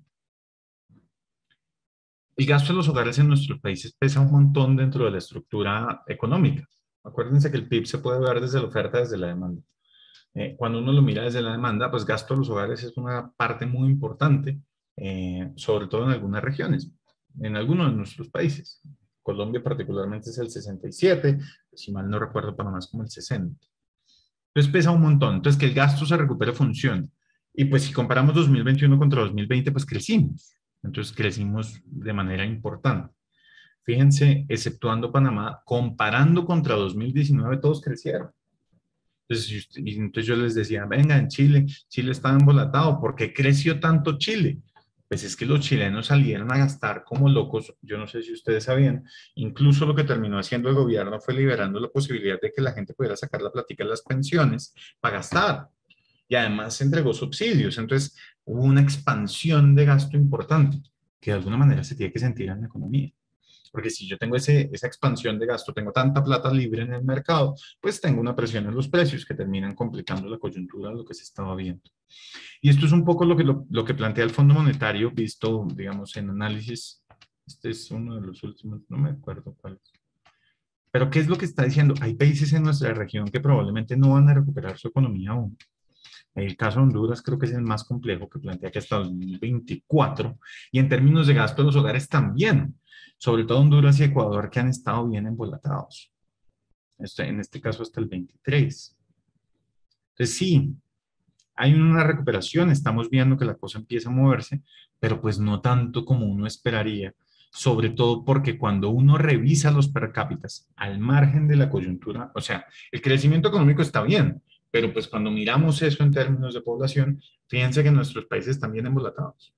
el gasto de los hogares en nuestros países pesa un montón dentro de la estructura económica. Acuérdense que el P I B se puede ver desde la oferta, desde la demanda. Eh, cuando uno lo mira desde la demanda, pues gasto de los hogares es una parte muy importante, eh, sobre todo en algunas regiones, en algunos de nuestros países. Colombia particularmente es el sesenta y siete, si mal no recuerdo, Panamá es como el sesenta. Entonces pesa un montón. Entonces que el gasto se recupere funciona. Y pues si comparamos dos mil veintiuno contra dos mil veinte, pues crecimos. Entonces crecimos de manera importante. Fíjense, exceptuando Panamá, comparando contra dos mil diecinueve, todos crecieron. Entonces, y entonces yo les decía, venga, en Chile, Chile está embolatado, ¿por qué creció tanto Chile? Pues es que los chilenos salieron a gastar como locos, yo no sé si ustedes sabían, incluso lo que terminó haciendo el gobierno fue liberando la posibilidad de que la gente pudiera sacar la plática de las pensiones para gastar. Y además se entregó subsidios, entonces hubo una expansión de gasto importante que de alguna manera se tiene que sentir en la economía. Porque si yo tengo ese, esa expansión de gasto, tengo tanta plata libre en el mercado, pues tengo una presión en los precios que terminan complicando la coyuntura de lo que se estaba viendo. Y esto es un poco lo que, lo, lo que plantea el Fondo Monetario, visto, digamos, en análisis. Este es uno de los últimos, no me acuerdo cuál es. Pero ¿qué es lo que está diciendo? Hay países en nuestra región que probablemente no van a recuperar su economía aún. El caso de Honduras creo que es el más complejo, que plantea que hasta dos mil veinticuatro, y en términos de gasto de los hogares también, sobre todo Honduras y Ecuador, que han estado bien embolatados. Este, en este caso hasta el veintitrés. Entonces sí, hay una recuperación, estamos viendo que la cosa empieza a moverse, pero pues no tanto como uno esperaría, sobre todo porque cuando uno revisa los per cápitas al margen de la coyuntura, o sea, el crecimiento económico está bien, pero pues cuando miramos eso en términos de población, fíjense que nuestros países están bien embolatados.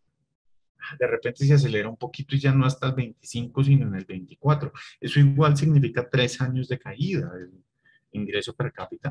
De repente se acelera un poquito y ya no hasta el veinticinco, sino en el veinticuatro. Eso igual significa tres años de caída del ingreso per cápita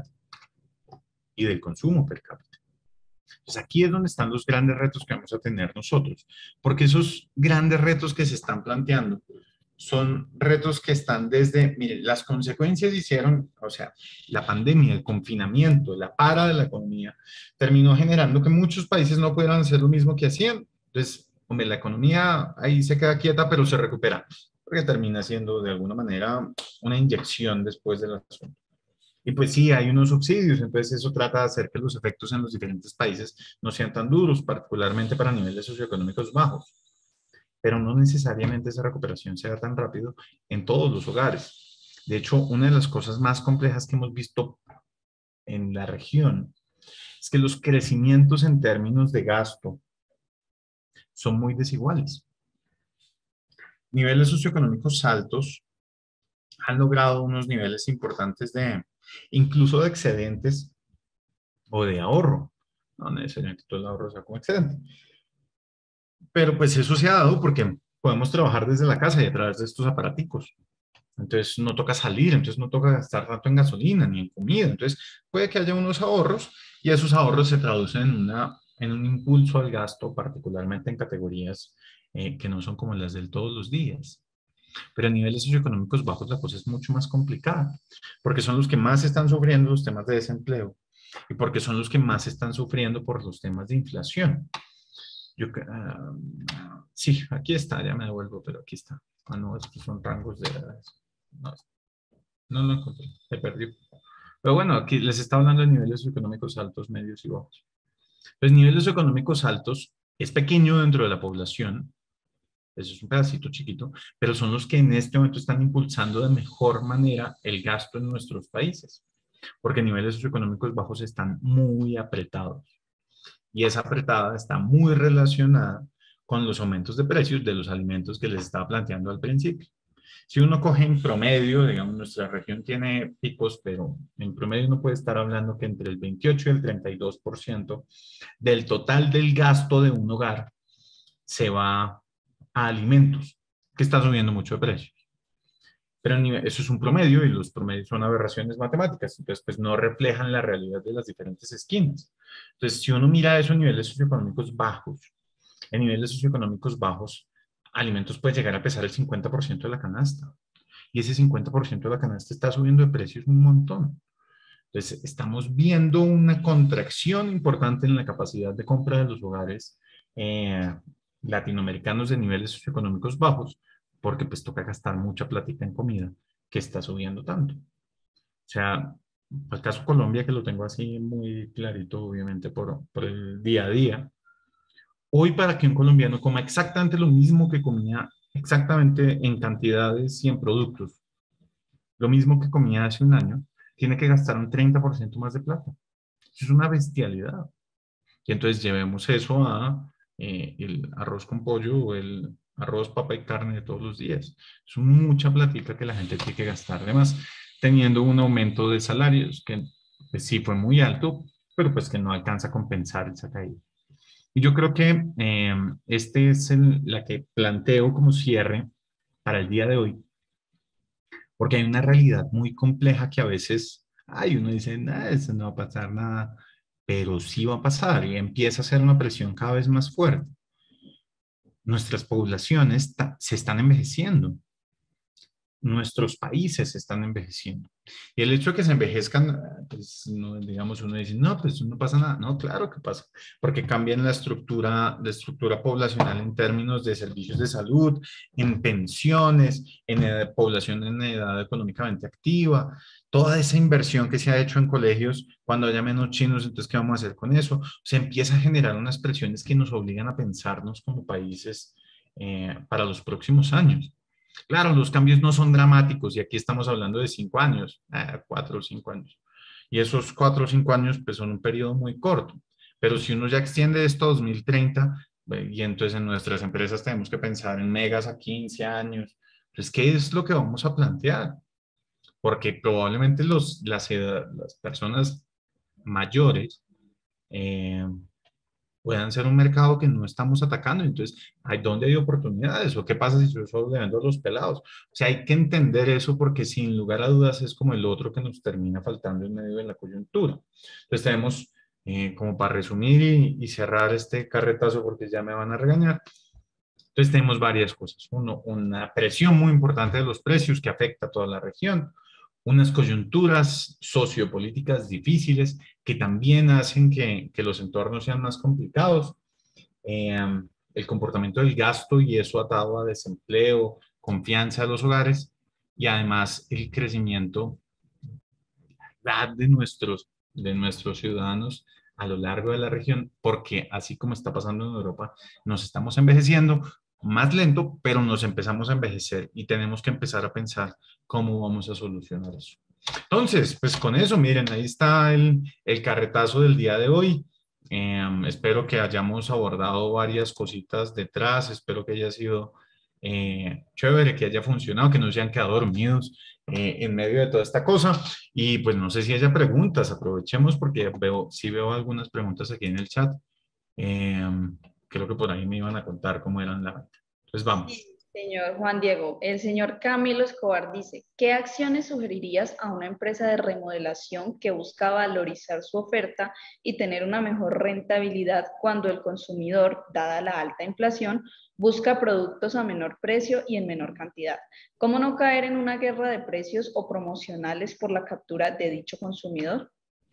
y del consumo per cápita. Entonces aquí es donde están los grandes retos que vamos a tener nosotros, porque esos grandes retos que se están planteando son retos que están desde, miren, las consecuencias hicieron, o sea, la pandemia, el confinamiento, la para de la economía, terminó generando que muchos países no pudieran hacer lo mismo que hacían. Entonces, hombre, la economía ahí se queda quieta, pero se recupera. porque termina siendo de alguna manera una inyección después del asunto. Y pues sí, hay unos subsidios, entonces eso trata de hacer que los efectos en los diferentes países no sean tan duros, particularmente para niveles socioeconómicos bajos, pero no necesariamente esa recuperación sea tan rápido en todos los hogares. De hecho, una de las cosas más complejas que hemos visto en la región es que los crecimientos en términos de gasto son muy desiguales. Niveles socioeconómicos altos han logrado unos niveles importantes de, incluso de excedentes o de ahorro. No necesariamente todo el ahorro sea como excedente. Pero pues eso se ha dado porque podemos trabajar desde la casa y a través de estos aparaticos. Entonces no toca salir, entonces no toca gastar tanto en gasolina ni en comida. Entonces puede que haya unos ahorros y esos ahorros se traducen en, una, en un impulso al gasto, particularmente en categorías eh, que no son como las del todos los días. Pero a niveles socioeconómicos bajos la cosa es mucho más complicada, porque son los que más están sufriendo los temas de desempleo y porque son los que más están sufriendo por los temas de inflación. Yo, uh, sí, aquí está, ya me devuelvo, pero aquí está. Ah, no, estos son rangos de edades. No, no lo encontré, se perdió. Pero bueno, aquí les está hablando de niveles socioeconómicos altos, medios y bajos. Los niveles económicos altos es pequeño dentro de la población, eso es un pedacito chiquito, pero son los que en este momento están impulsando de mejor manera el gasto en nuestros países, porque niveles socioeconómicos bajos están muy apretados. Y esa apretada está muy relacionada con los aumentos de precios de los alimentos que les estaba planteando al principio. Si uno coge en promedio, digamos, nuestra región tiene picos, pero en promedio uno puede estar hablando que entre el veintiocho y el treinta y dos por ciento del total del gasto de un hogar se va a alimentos, que está subiendo mucho de precio. Pero eso es un promedio y los promedios son aberraciones matemáticas, entonces pues no reflejan la realidad de las diferentes esquinas. Entonces, si uno mira eso a niveles socioeconómicos bajos, en niveles socioeconómicos bajos, alimentos puede llegar a pesar el cincuenta por ciento de la canasta. Y ese cincuenta por ciento de la canasta está subiendo de precios un montón. Entonces, estamos viendo una contracción importante en la capacidad de compra de los hogares eh, latinoamericanos de niveles socioeconómicos bajos, porque pues toca gastar mucha platita en comida que está subiendo tanto. O sea, el caso Colombia, que lo tengo así muy clarito, obviamente, por, por el día a día. Hoy, para que un colombiano coma exactamente lo mismo que comía exactamente en cantidades y en productos, lo mismo que comía hace un año, tiene que gastar un treinta por ciento más de plata. Eso es una bestialidad. Y entonces llevemos eso a eh, el arroz con pollo o el arroz, papa y carne de todos los días. Es mucha platita que la gente tiene que gastar. Además, teniendo un aumento de salarios que pues, sí fue muy alto, pero pues que no alcanza a compensar esa caída. Y yo creo que eh, este es el, la que planteo como cierre para el día de hoy, porque hay una realidad muy compleja que a veces, ay, uno dice, nah, eso no va a pasar nada, pero sí va a pasar y empieza a ser una presión cada vez más fuerte. Nuestras poblaciones se están envejeciendo. Nuestros países están envejeciendo. Y el hecho de que se envejezcan, pues, no, digamos, uno dice, no, pues no pasa nada. No, claro que pasa, porque cambian la estructura, la estructura poblacional en términos de servicios de salud, en pensiones, en edad, población en edad económicamente activa, toda esa inversión que se ha hecho en colegios, cuando haya menos chinos, entonces, ¿qué vamos a hacer con eso? Se empieza a generar unas presiones que nos obligan a pensarnos como países eh, para los próximos años. Claro, los cambios no son dramáticos y aquí estamos hablando de cinco años, eh, cuatro o cinco años. Y esos cuatro o cinco años pues son un periodo muy corto. Pero si uno ya extiende esto a dos mil treinta, eh, y entonces en nuestras empresas tenemos que pensar en megas a quince años, pues ¿qué es lo que vamos a plantear? Porque probablemente los, las, edad, las personas mayores eh, puedan ser un mercado que no estamos atacando. Entonces, ¿hay dónde hay oportunidades? ¿O qué pasa si yo solo le vendo a los pelados? O sea, hay que entender eso porque sin lugar a dudas es como el otro que nos termina faltando en medio de la coyuntura. Entonces, tenemos, eh, como para resumir y, y cerrar este carretazo porque ya me van a regañar. Entonces, tenemos varias cosas. Uno, una presión muy importante de los precios que afecta a toda la región. Unas coyunturas sociopolíticas difíciles que también hacen que, que los entornos sean más complicados. Eh, el comportamiento del gasto y eso atado a desempleo, confianza de los hogares y además el crecimiento de nuestros, de nuestros ciudadanos a lo largo de la región, porque así como está pasando en Europa, nos estamos envejeciendo más lento, pero nos empezamos a envejecer y tenemos que empezar a pensar cómo vamos a solucionar eso. Entonces, pues con eso, miren, ahí está el, el carretazo del día de hoy. Eh, espero que hayamos abordado varias cositas detrás, espero que haya sido eh, chévere, que haya funcionado, que no se hayan quedado dormidos eh, en medio de toda esta cosa. Y pues no sé si haya preguntas, aprovechemos porque veo, sí veo algunas preguntas aquí en el chat. Eh, Creo que por ahí me iban a contar cómo eran la venta. Entonces vamos. Sí, señor Juan Diego, el señor Camilo Escobar dice, ¿qué acciones sugerirías a una empresa de remodelación que busca valorizar su oferta y tener una mejor rentabilidad cuando el consumidor, dada la alta inflación, busca productos a menor precio y en menor cantidad? ¿Cómo no caer en una guerra de precios o promocionales por la captura de dicho consumidor?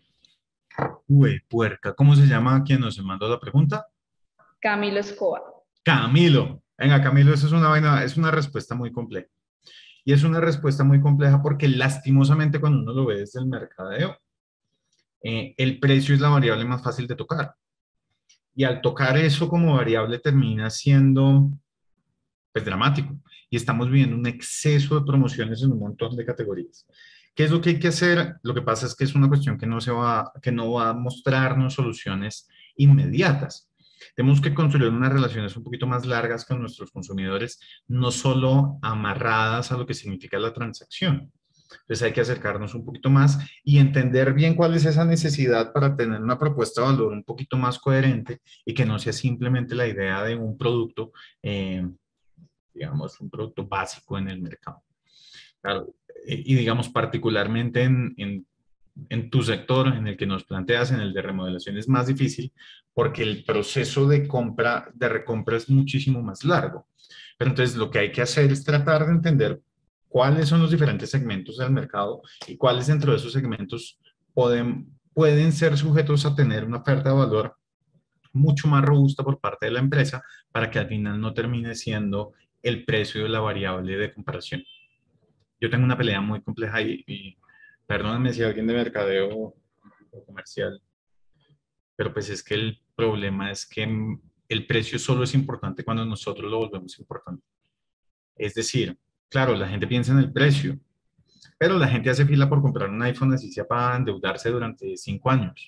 Uy, puerca, ¿cómo se llama quien nos mandó la pregunta? Camilo Escobar. Camilo. Venga, Camilo, eso es una vaina, es una respuesta muy compleja. Y es una respuesta muy compleja porque lastimosamente cuando uno lo ve desde el mercadeo, eh, el precio es la variable más fácil de tocar. Y al tocar eso como variable termina siendo pues dramático. Y estamos viviendo un exceso de promociones en un montón de categorías. ¿Qué es lo que hay que hacer? Lo que pasa es que es una cuestión que no, se va, que no va a mostrarnos soluciones inmediatas. Tenemos que construir unas relaciones un poquito más largas con nuestros consumidores, no solo amarradas a lo que significa la transacción. Entonces hay que acercarnos un poquito más y entender bien cuál es esa necesidad para tener una propuesta de valor un poquito más coherente y que no sea simplemente la idea de un producto, eh, digamos, un producto básico en el mercado. Claro, y digamos particularmente en, en, en tu sector, en el que nos planteas, en el de remodelación, es más difícil porque el proceso de compra, de recompra es muchísimo más largo. Pero entonces lo que hay que hacer es tratar de entender cuáles son los diferentes segmentos del mercado y cuáles dentro de esos segmentos pueden, pueden ser sujetos a tener una oferta de valor mucho más robusta por parte de la empresa para que al final no termine siendo el precio de la variable de comparación. Yo tengo una pelea muy compleja y, y perdóname si alguien de mercadeo o comercial, pero pues es que el problema es que el precio solo es importante cuando nosotros lo volvemos importante. Es decir, claro, la gente piensa en el precio, pero la gente hace fila por comprar un iPhone así sea para endeudarse durante cinco años,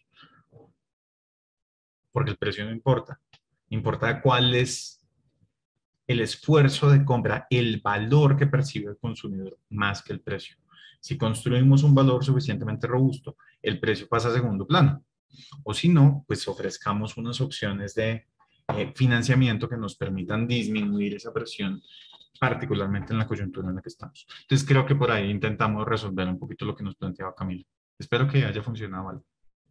porque el precio no importa. Importa cuál es el esfuerzo de compra, el valor que percibe el consumidor más que el precio. Si construimos un valor suficientemente robusto, el precio pasa a segundo plano. O si no, pues ofrezcamos unas opciones de eh, financiamiento que nos permitan disminuir esa presión, particularmente en la coyuntura en la que estamos. Entonces creo que por ahí intentamos resolver un poquito lo que nos planteaba Camilo. Espero que haya funcionado algo.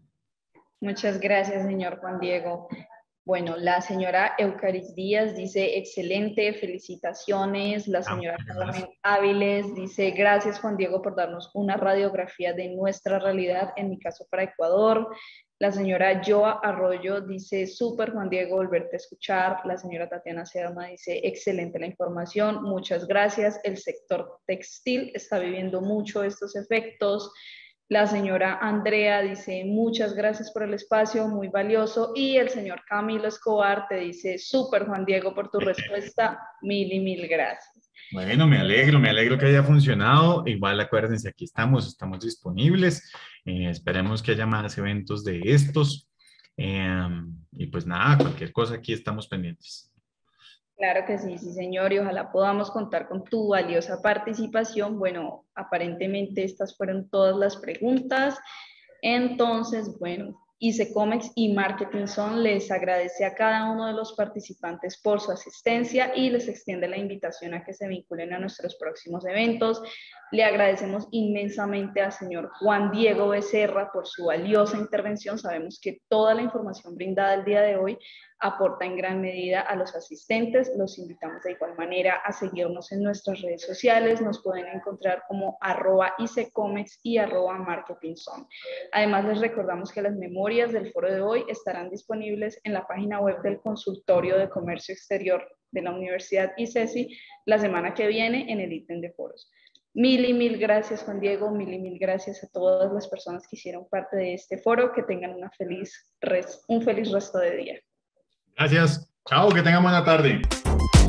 Muchas gracias, señor Juan Diego. Bueno, la señora Eucaris Díaz dice, excelente, felicitaciones. La Ah, señora gracias. Carmen Áviles dice, gracias Juan Diego por darnos una radiografía de nuestra realidad, en mi caso para Ecuador. La señora Joa Arroyo dice, súper Juan Diego, volverte a escuchar. La señora Tatiana Serma dice, excelente la información, muchas gracias. El sector textil está viviendo mucho estos efectos. La señora Andrea dice, muchas gracias por el espacio, muy valioso. Y el señor Camilo Escobar te dice, súper Juan Diego por tu respuesta, mil y mil gracias. Bueno, me alegro, me alegro que haya funcionado. Igual acuérdense, aquí estamos, estamos disponibles. Eh, esperemos que haya más eventos de estos. Eh, y pues nada, cualquier cosa aquí estamos pendientes. Claro que sí, sí, señor, y ojalá podamos contar con tu valiosa participación. Bueno, aparentemente estas fueron todas las preguntas. Entonces, bueno, Icecomex y Marketing Zone les agradece a cada uno de los participantes por su asistencia y les extiende la invitación a que se vinculen a nuestros próximos eventos. Le agradecemos inmensamente al señor Juan Diego Becerra por su valiosa intervención. Sabemos que toda la información brindada el día de hoy aporta en gran medida a los asistentes. Los invitamos de igual manera a seguirnos en nuestras redes sociales. Nos pueden encontrar como arroba icecomex y arroba marketingzone. Además, les recordamos que las memorias del foro de hoy estarán disponibles en la página web del Consultorio de Comercio Exterior de la Universidad ICESI la semana que viene en el ítem de foros. Mil y mil gracias, Juan Diego, mil y mil gracias a todas las personas que hicieron parte de este foro, que tengan una feliz res, un feliz resto de día. Gracias, chao, que tengan buena tarde.